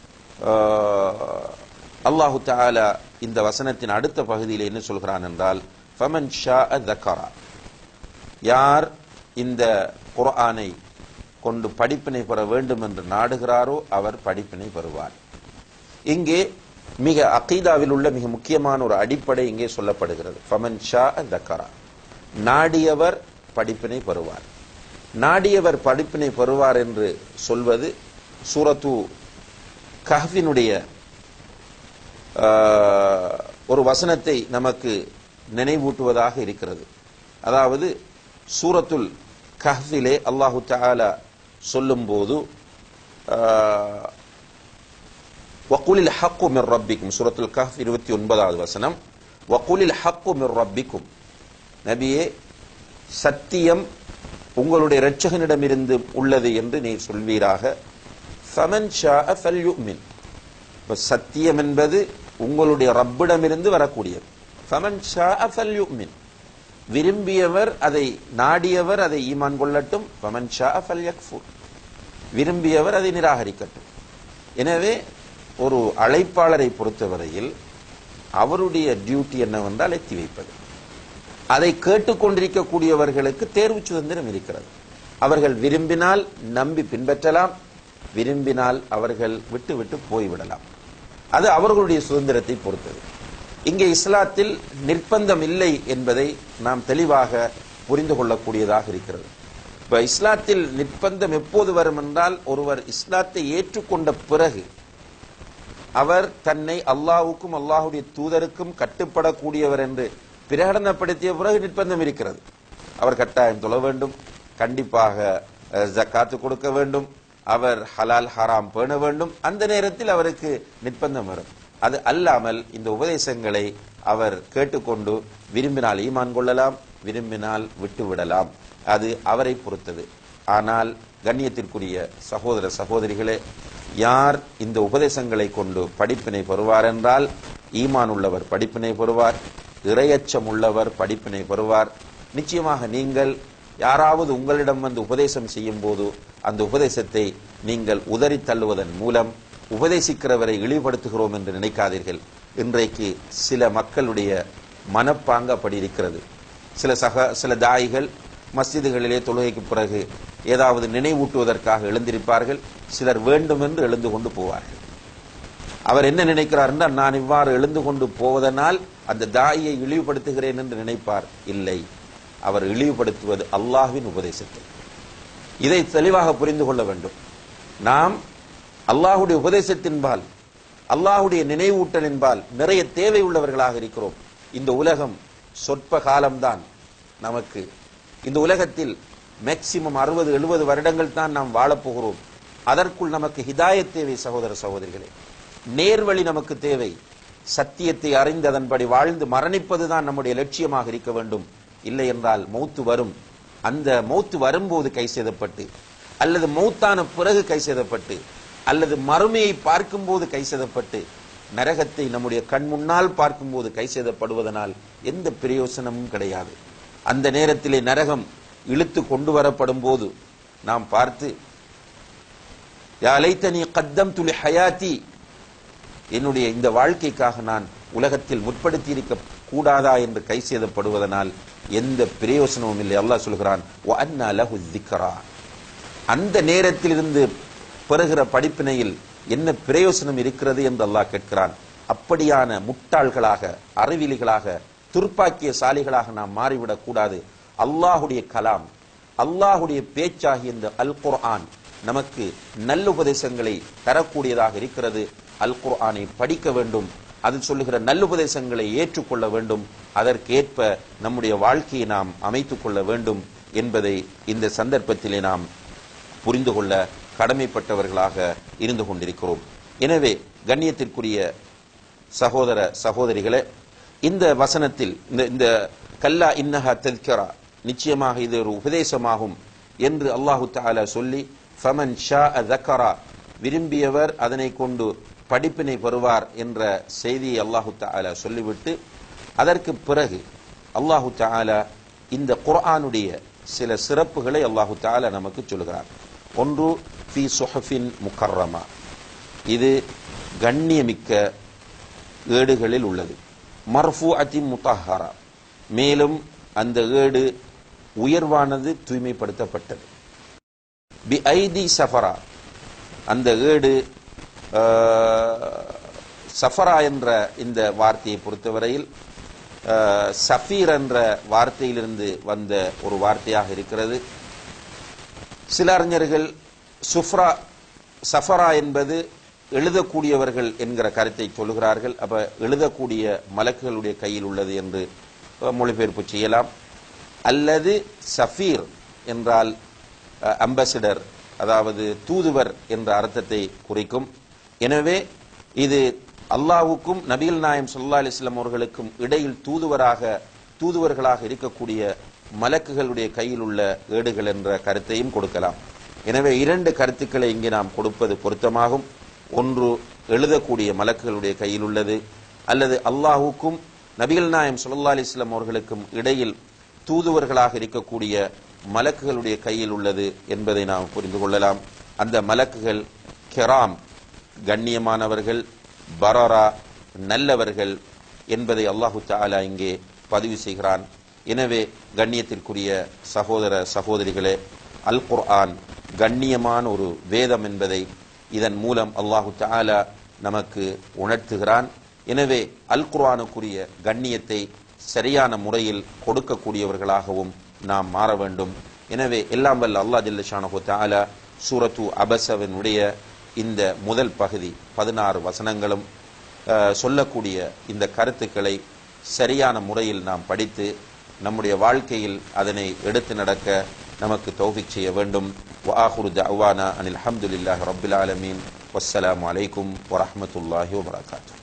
அல்லாஹு தஆலா இந்த வசனத்தின் அடுத்த பகுதியில் என்ன சொல்கிறான் என்றால், ஃபமன் ஷாஅ ذكرா, யார் இந்த குர்ஆனை கொண்டு படிப்பினை பெற வேண்டும் என்று நாடுகிறாரோ அவர் படிப்பினை பெறுவார். இங்கே மிக அகீதாவில் உள்ள மிக முக்கியமான ஒரு அடிப்படை இங்கே சொல்லப்படுகிறது. ஃபமன் ஷாஅ ذكرா, நாடியவர் படிப்பினை பெறுவார். நாடியவர் படிப்பினை பெறுவார் என்று சொல்வது சூரத்து கஹ்ஃபினுடைய ஒரு வசனத்தை நமக்கு நினைவூட்டுவதாக இருக்கிறது. அதாவது சூரத்துல் கஹ்ஃபிலே அல்லாஹு தஆலா சொல்லும்போது வகுலில் ஹக்கு மிர் ரப்பிக்கும், சூரத்துல் கஹ்ஃப் 29வது வசனம், வகுலில் ஹக்கு மிர் ரப்பிக்கும், நபியே சத்தியம் உங்களுடைய இரட்சகனிடமிருந்து உள்ளது என்று நீர் சொல்வீராக. ஃபமன் ஷாஅ ஃபல்யுமின், சத்தியம் என்பது உங்களுடைய ரப்பிடமிருந்து வரக்கூடியது. ஃபமன் ஷாஅ ஃபல்யுமின், விரும்பியவர் அதை நாடியவர் அதை ஈமான் கொள்ளட்டும். ஃபமன் ஷாஅ ஃபல்யக்ஃபுர், விரும்பியவர் அதை நிராகரிக்கட்டும். எனவே ஒரு அழைப்பாளரை பொறுத்தவரையில் அவருடைய டியூட்டி என்னவென்றால் எத்தி வைப்பது. அதை கேட்டுக்கொண்டிருக்கக்கூடியவர்களுக்கு தேர்வு சுதந்திரம் இருக்கிறது. அவர்கள் விரும்பினால் நம்பி பின்பற்றலாம், விரும்பினால் அவர்கள் விட்டு விட்டு போய்விடலாம். அது அவர்களுடைய சுதந்திரத்தை பொறுத்தது. இங்கே இஸ்லாத்தில் நிர்பந்தம் இல்லை என்பதை நாம் தெளிவாக புரிந்து கொள்ளக்கூடியதாக இருக்கிறது. இப்ப இஸ்லாத்தில் நிர்பந்தம் எப்போது வரும் என்றால், ஒருவர் இஸ்லாத்தை ஏற்றுக்கொண்ட பிறகு அவர் தன்னை அல்லாஹ்வுக்கும் அல்லாஹ்வுடைய தூதருக்கும் கட்டுப்படக்கூடியவர் என்று பிரகடனப்படுத்திய பிறகு நிர்பந்தம் இருக்கிறது. அவர் கட்டாயம் தொழ வேண்டும், கண்டிப்பாக ஜக்காத்து கொடுக்க வேண்டும், அவர் ஹலால் ஹராம் பேண வேண்டும். அந்த நேரத்தில் அவருக்கு நிர்பந்தம் வரும். அது அல்லாமல் இந்த உபதேசங்களை அவர் கேட்டுக்கொண்டு விரும்பினால் ஈமான் கொள்ளலாம், விரும்பினால் விட்டு விடலாம். அது அவரை பொறுத்தது. ஆனால் கண்ணியத்திற்குரிய சகோதர சகோதரிகளே, யார் இந்த உபதேசங்களை கொண்டு படிப்பினை பெறுவார் என்றால், ஈமான் உள்ளவர் படிப்பினை பெறுவார், இறையச்சம் உள்ளவர் படிப்பினை பெறுவார். நிச்சயமாக நீங்கள் யாராவது உங்களிடம் வந்து உபதேசம் செய்யும் போது அந்த உபதேசத்தை நீங்கள் உதறி தள்ளுவதன் மூலம் உபதேசிக்கிறவரை இழிவுபடுத்துகிறோம் என்று நினைக்காதீர்கள். இன்றைக்கு சில மக்களுடைய மனப்பாங்க அப்படி இருக்கிறது. சில தாயிகள் மஸ்ஜிதுகளிலே தொழுகைக்கு பிறகு ஏதாவது நினைவூட்டுவதற்காக எழுந்திருப்பார்கள். சிலர் வேண்டும் என்று எழுந்து கொண்டு போவார்கள். அவர் என்ன நினைக்கிறார் என்றால், நான் இவ்வாறு எழுந்து கொண்டு போவதனால் அந்த தாயை இழிவுபடுத்துகிறேன் என்று நினைப்பார். இல்லை, அவர் இழிவுபடுத்துவது அல்லாஹ்வின் உபதேசத்தை. இதை தெளிவாக புரிந்து கொள்ள வேண்டும். நாம் அல்லாஹுடைய உபதேசத்தின்பால், அல்லாஹுடைய நினைவூட்டலின்பால் நிறைய தேவை உள்ளவர்களாக இருக்கிறோம். இந்த உலகம் சொற்ப காலம்தான் நமக்கு. இந்த உலகத்தில் மேக்சிமம் 60-70 வருடங்கள் தான் நாம் வாழப்போகிறோம். அதற்குள் நமக்கு ஹிதாயத் தேவை. சகோதர சகோதரிகளே, நேர்வழி நமக்கு தேவை. சத்தியத்தை அறிந்து அதன்படி வாழ்ந்து மரணிப்பதுதான் நம்முடைய லட்சியமாக இருக்க வேண்டும். இல்லை என்றால் மௌத்து வரும். அந்த மௌத்து வரும்போது கை செய்தப்பட்டு, அல்லது மௌத்தான பிறகு கை செய்தப்பட்டு, அல்லது மறுமையை பார்க்கும் போது கை செய்தப்பட்டு, நரகத்தை நம்முடைய கண் முன்னால் பார்க்கும் போது கை செய்தப்படுவதனால் எந்த பிரயோசனமும் கிடையாது. அந்த நேரத்திலே நரகம் இழுத்து கொண்டு வரப்படும் போது நாம் பார்த்து, யா லைத்தனி கத்தம்து லிஹயாத்தி, என்னுடைய இந்த வாழ்க்கைக்காக நான் உலகத்தில் முற்படுத்தி இருக்க கூடாதா என்று கை செய்தப்படுவதனால் எந்த பிரயோசனமும் இல்லை. அல்லாஹ் சொல்கிறான், வ அன்னா லஹு ذிக்ரா, அந்த நேரத்திலிருந்து பெறுகிற படிப்பினையில் என்ன பிரயோசனம் இருக்கிறது என்று அல்லாஹ் கேட்கிறான். அப்படியான முட்டாள்களாக, அறிவிலிகளாக, துர்ப்பாக்கியசாலிகளாக நாம் மாறிவிடக் கூடாது. அல்லாஹுடைய கலாம், அல்லாஹுடைய பேச்சாகிய இந்த அல் குர்ஆன் நமக்கு நல்லுபதேசங்களை தரக்கூடியதாக இருக்கிறது. அல் குர்ஆனை படிக்க வேண்டும், அது சொல்லுகிற நல்லுபதேசங்களை ஏற்றுக்கொள்ள வேண்டும், அதற்கேற்ப நம்முடைய வாழ்க்கையை நாம் அமைத்துக் கொள்ள வேண்டும். என்பதை இந்த சந்தர்ப்பத்திலே நாம் புரிந்து கொள்ள கடமைப்பட்டவர்களாக இருந்து கொண்டிருக்கிறோம். எனவே கண்ணியத்திற்குரிய சகோதர சகோதரிகளே, இந்த வசனத்தில் இந்த கல்லா இன்னஹா தத்கிரா, நிச்சயமாக இது ஒரு உபதேசமாகும் என்று அல்லாஹு தஆலா சொல்லி, ஃபமன் ஷாஅ ذكرா, விரும்பியவர் அதனை கொண்டு படிப்பினை பெறுவார் என்ற செய்தியை அல்லாஹு தஆலா சொல்லிவிட்டு, அதற்கு பிறகு அல்லாஹு தஆலா இந்த குர்ஆனுடைய சில சிறப்புகளை அல்லாஹு தஆலா நமக்கு சொல்கிறார். ஒன்று, ஃபீ சுஹஃபின் முகர்ரமா, இது கண்ணியமிக்க ஏடுகளில் உள்ளது. மர்ஃபூஅத்தின் முத்தஹரா, மேலும் அந்த ஏடு உயர்வானது, தூய்மைப்படுத்தப்பட்டது. பி ஐதி சஃபரா, அந்த ஏடு சஃபரா என்ற இந்த வார்த்தையை பொறுத்தவரையில் சஃபீர் என்ற வார்த்தையிலிருந்து வந்த ஒரு வார்த்தையாக இருக்கிறது. சில அறிஞர்கள் சஃபரா என்பது எழுதக்கூடியவர்கள் என்கிற கருத்தை சொல்லுகிறார்கள். அப்ப எழுதக்கூடிய மலக்குகளுடைய கையில் உள்ளது என்று மொழிபெயர்ப்பு செய்யலாம். அல்லது சஃபீர் என்றால் அம்பாசிடர், அதாவது தூதுவர் என்ற அர்த்தத்தை குறிக்கும். எனவே இது அல்லாஹ்வுக்கும் நபிகள் நாயகம் ஸல்லல்லாஹு அலைஹி வஸல்லம் அவர்களுக்கும் இடையில் தூதுவர்களாக இருக்கக்கூடிய மலக்குகளுடைய கையில் உள்ள ஏடுகள் என்ற கருத்தையும் கொடுக்கலாம். எனவே இரண்டு கருத்துக்களை இங்கே நாம் கொடுப்பது பொருத்தமாகும். ஒன்று, எழுதக்கூடிய மலக்குகளுடைய கையில் உள்ளது, அல்லது அல்லாஹ்வுக்கும் நபிகள் நாயகம் ஸல்லல்லாஹு அலைஹி வஸல்லம் அவர்களுக்கும் இடையில் தூதுவர்களாக இருக்கக்கூடிய மலக்குகளுடைய கையில் உள்ளது என்பதை நாம் புரிந்து கொள்ளலாம். அந்த மலக்குகள் கிராம், கண்ணியமானவர்கள், பரரா, நல்லவர்கள் என்பதை அல்லாஹு தஆலா இங்கே பதிவு செய்கிறான். எனவே கண்ணியத்திற்குரிய சகோதர சகோதரிகளே, அல் குர்ஆன் கண்ணியமான ஒரு வேதம் என்பதை இதன் மூலம் அல்லாஹு தஆலா நமக்கு உணர்த்துகிறான். எனவே அல் குர்ஆனுக்குரிய கண்ணியத்தை சரியான முறையில் கொடுக்கக்கூடியவர்களாகவும் நாம் மாற வேண்டும். எனவே எல்லாம் வல்ல அல்லாஹ் ஜல்ல ஷானஹு தஆலா சூரத்து அபஸவினுடைய இந்த முதல் பகுதி 16 வசனங்களும் சொல்லக்கூடிய இந்த கருத்துக்களை சரியான முறையில் நாம் படித்து நம்முடைய வாழ்க்கையில் அதனை எடுத்து நடக்க நமக்கு தௌஃபீக் செய்ய வேண்டும். வஆகிரு தஅவானா அனில் ஹம்துலில்லாஹி ரப்பில் ஆலமீன். வஸ்ஸலாமு அலைக்கும் வரஹ்மத்துல்லாஹி வபரகாத்துஹு.